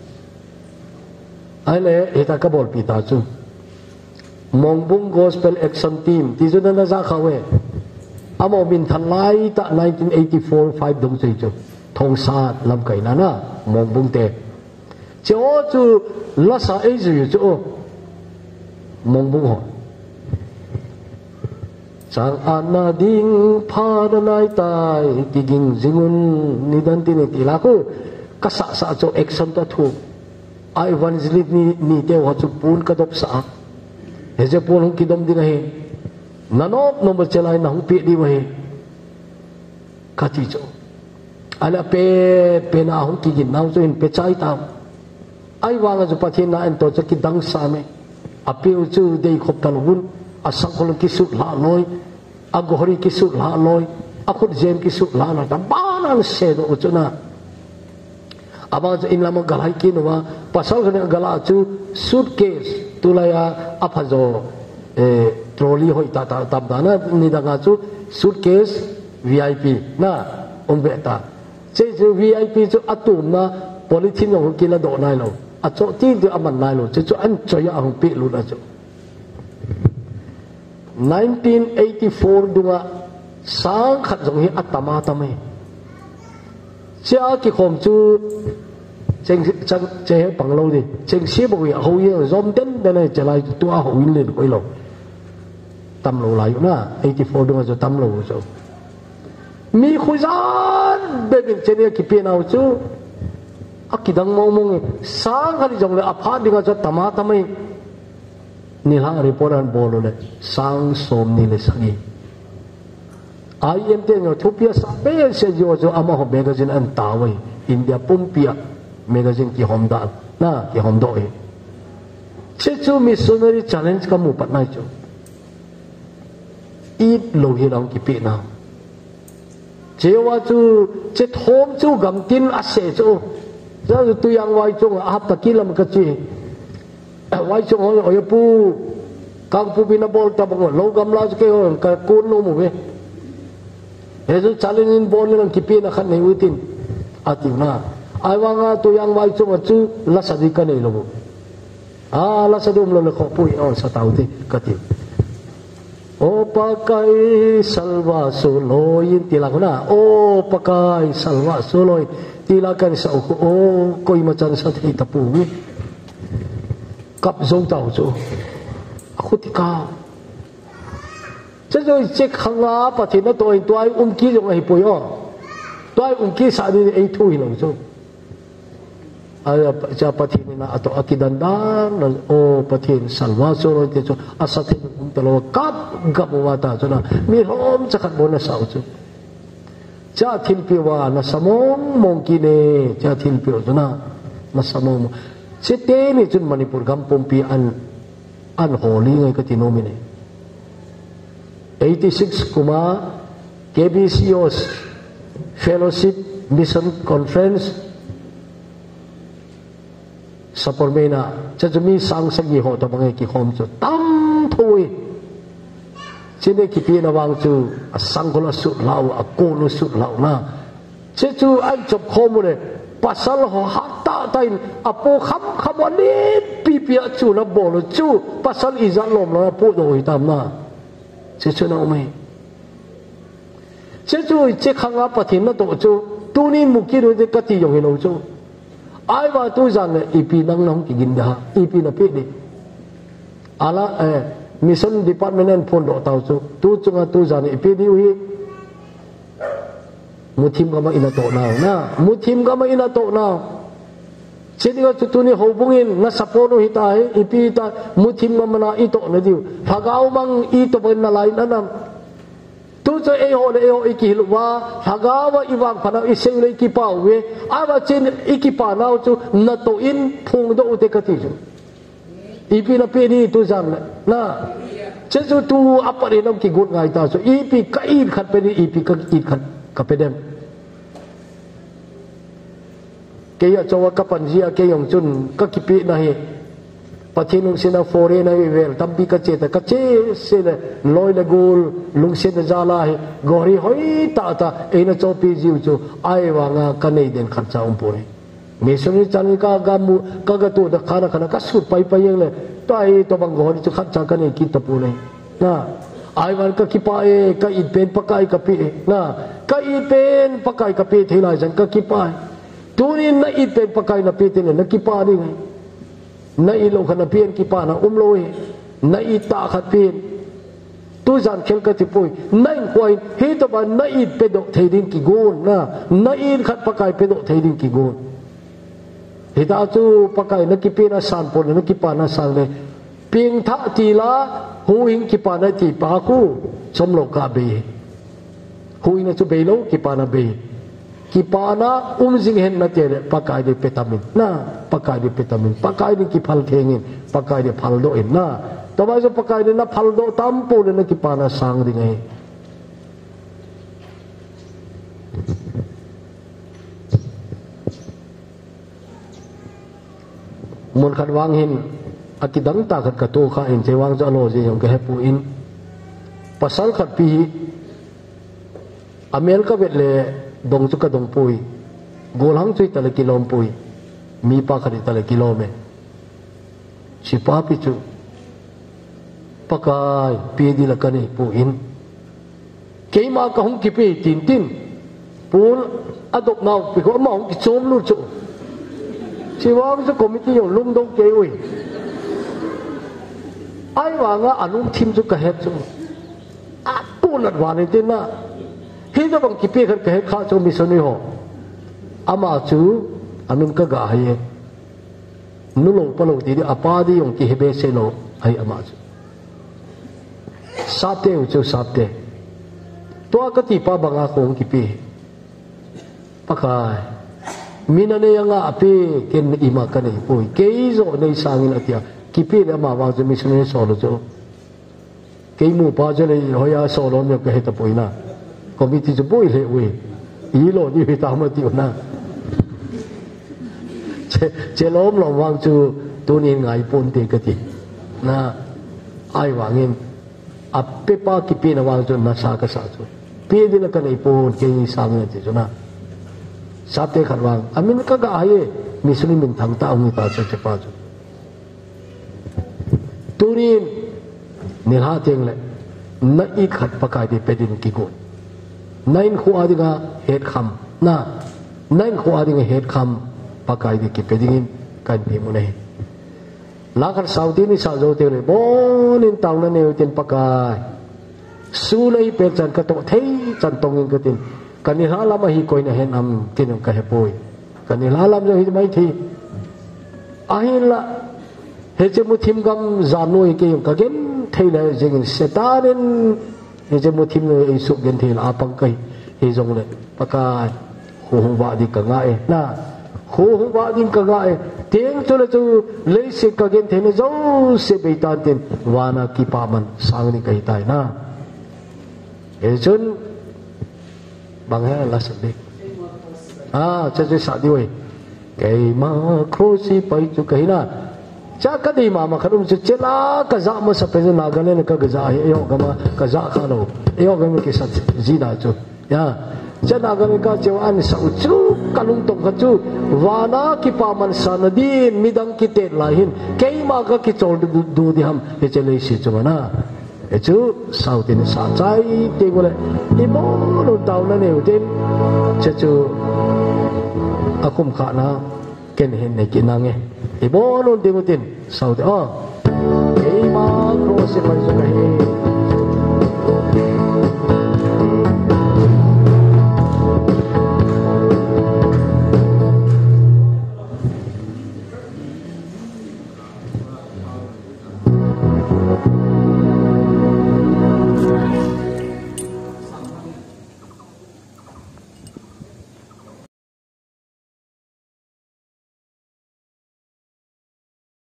ไอ้เล่เฮตากบอลปีตาจูมองบุ้ง Gospel Action Team ที่จุดนั้นจะเข้าเวอามอบินทันไลตะ1984 5ดงจิจูทงซาดลำไก่นั่นนะมองบุ้งเตะเจ้าจูลาซาเอจิวจูมองบุ้งหัวsang anading padanay tay tiging zingun ni dantin itilaku kasak sa jo action ta thu ai evangelist ni te wa chu pun ka dop sa he je pun hong kidom ding he nanop number chelai na hong pe di wa he kati jo ala pe na hong ki gin naw jo in pe chai ta ai wa nga jo pathin na en to cha ki dang sa me apil chu dei khop talun asangkol kisut la loi agohri kisut la loi akut jem kisut la na tabanan sedo uchuna abang in lama galai kinwa pasal kana gala chu suitcase tulaya aphajo trolley hoi ta tabdana nidanga chu suitcase VIP na umbeta che chu VIP chu atum na polythene ho kila do nai lo acho ti de aman nai lo chu an choya ang pi lu na chu 1984 dunga sang khat jong hi atama tamai cha ki khom chu cheng che pang lo di cheng si bo ya ho ye zom den de ne chalai tu a ho in le koi lo tam lo lai na 84 dunga chu tam lo chu mi khuzan be bin chen ye ki pe na chu akidang mong mong sang hari jong le apha dinga chu tama tamai nilang reporan bolo le sang som ni le sangi IMT ngo thupia sabe se jo jo ama ho magazine an tawai India pumpia magazine ki homda na ki homdo e che chu missionary challenge ka mu pat nai chu it lo hi rang ki pe na che wa chu che thom chu gam tin a se chu za tu yang wai chu a ta kilam ka chi wai chu ho yo pu kang pu bina bol ta bang lo gam la ke ho ka kun no mu ve Yesus challenging bol nang kipi na khan nei utin atiu na aiwanga tu yang wai chu chu la sadi ka nei lo la sadum lo le kho pui on sa tau ti ka ti o pakai salva soloin tilang na o pakai salva soloin tilakan sa o koi macam sa ti tapu wi kap zong tau chu aku tika cho rồi chết khăng á bà thì nó tôi kia dùng ai bồi tôi kia sao đi ai thui lòng cho cha bà thì na ato akidan dan na o bà thì salwa so rồi thì cho asatin talo kap gap wata cho na mi hom cha khat bona sao cho cha thin piwa na samong mong kine cha thin piwa cho na samong chết thế ni chun Manipur gampom pi an holy ngai ka tinomi ne 86 kuma KBCO's Fellowship Mission Conference sa Pormena chajumi sang sagi ho to bangai ki khom chu tam thui chine ki pi na wang chu asang kola su lau a ko lu su lau na che chu an chop khom le pasal ho hatta tain apo kham ani pi pi chu na bol chu pasal izan lom na pu do hitam na che chu na umai che chu che khanga pathin na to chu tu ni muki ro de kati yong hilo chu ai ba tu zan le ipi nang nong ki gin da ipi na pe de ala mission department en phone do tau chu tu chunga tu zan ipi di wi muthim ga ma ina to na muthim ga ma ina to na che di ga tu ni hobungin na sapono hitai ipi ta muthim ga ma na ito na diu phagau mang ito ben na lai na nam tu cho e ho le e ho iki luwa phagawa iwang phana iseng le ki pau we awa chen iki pa nau chu na to in phung do te ka ti chu ipi na pe ni tu jang na che chu tu apare nam ki gut ngai ta so ipi ka in khat pe ni ipi ka in khat ka pe dem ke ya chawa ka panjia ke yong chun ka ki pi na he pathinung sina fore na vel tambi ka che se le loi le gol lung se da jala he gori hoi ta e na chopi jiu chu ai wa nga ka nei den kharcha pore me suni chani ka ga mu ka ga tu da khana ka su pai yang le tai to bang gori chu kharcha ka nei ki ta pure na ai wan ka ki pa e ka i pen pakai ka pi na ka i pen pakai ka pi thila jang ka ki pa tunin na i pen pakai na pi tin na ki pa ni na ilo khana pian ki pa na umloi na ita khat pian tu jan khel ka ti pui nai khoi he to ba na it pe do theidin ki gon na it khat pakai pe do theidin ki gon he ta chu pakai na ki pe na san pon na ki pa na sang le ping tha ti la hu hing ki pa na ti pa khu som lo ka be hu na chu be lo ki pa na be kipana umjing hen na tere pakai de vitamin na pakai de vitamin pakai de kipal thengin pakai de phaldo in na tabai so pakai de na phaldo tampo de na kipana sang ding ai mun khan wang hin akidang ta khat ka to kha in chewang ja lo je yong ke hepu in pasal khat pi Amerika betle dong chu ka dong pui golhang chui tale kilom pui mi pa khari tale kilome si pa pi chu pakai pi di la kani pu in keima ka hung ki pi tin tin pul adok naw pi ko ma hung ki chom lu chu si wa chu committee yong lung dong ke ui ai wa nga anum thim chu ka het chu a pu lat wa ni tin na khi cho bằng kịp khát cái khát cho mình sơn ho, ama chú anum cái gà hay, nô lô pa lô đi đi apa đi yung kí hebe se lô hay ama chú, sát te chú sát te, to cái tí pa bằng ako kịp, pakai, mina ne yang api ken ima cái này bôi, cái zo này sangin atia, kịp le ama vào cho mình sơn solo cho, cái mu pa cho này hoya solo mình cái hết bôi na. Komiti tu boleh lewe, ilo ni kita amat tiup na. Celom lawang tu tunin ngai pun tegati, na ai wangin, apa pa kipi na wang tu nasa kasatu. Pedi na kanai pun kini sangat tu na. Sate karwang, amin kaga aye Muslim bintang tahu ni tak cepat tu. Tunin nilhat yang le, na ikat pakai di pedin kikut. Nain khu adinga head kham na nain khu adinga head kham pakai di kipedingin kan pimunai lakar saudi ni sa zo te le bonin tang na ne tin pakai sulai pe chan ka to thei chan tongin ka tin kan ni hala ma hi koi na hen am tin ka he poi kan ni hala jo hi mai thi ahin la he che mu thim gam zanoi ke ka gen thei la jengin setarin ni je mutim le isu gen thil apang kai hi jong le pakai hu ba di ka nga e na hu ba di ka nga e teng chu le chu le se ka gen thene zo se be tan ten wana ki pa man sang ni kai tai na e chun bang ha la sa de che sa di we kai ma kho si pai chu kai na cha ka di ma kharum chu chela ka za ma sa pe na ga ne ka ga za yo ga ma ka za kha lo yo ga mi ke sa ji da chu ya cha na ga mi ka che an sa chu ka lung tong ka chu wa na ki pa man sa na di midang ki te la hin ke ma ka ki chol du di ham he che le si chu na e chu sau tin sa chai te go le i mo lo tau na ne u tin che chu akum kha na ken hen ne ki na nge ibo non tingutin saudi kay ma cross pa sa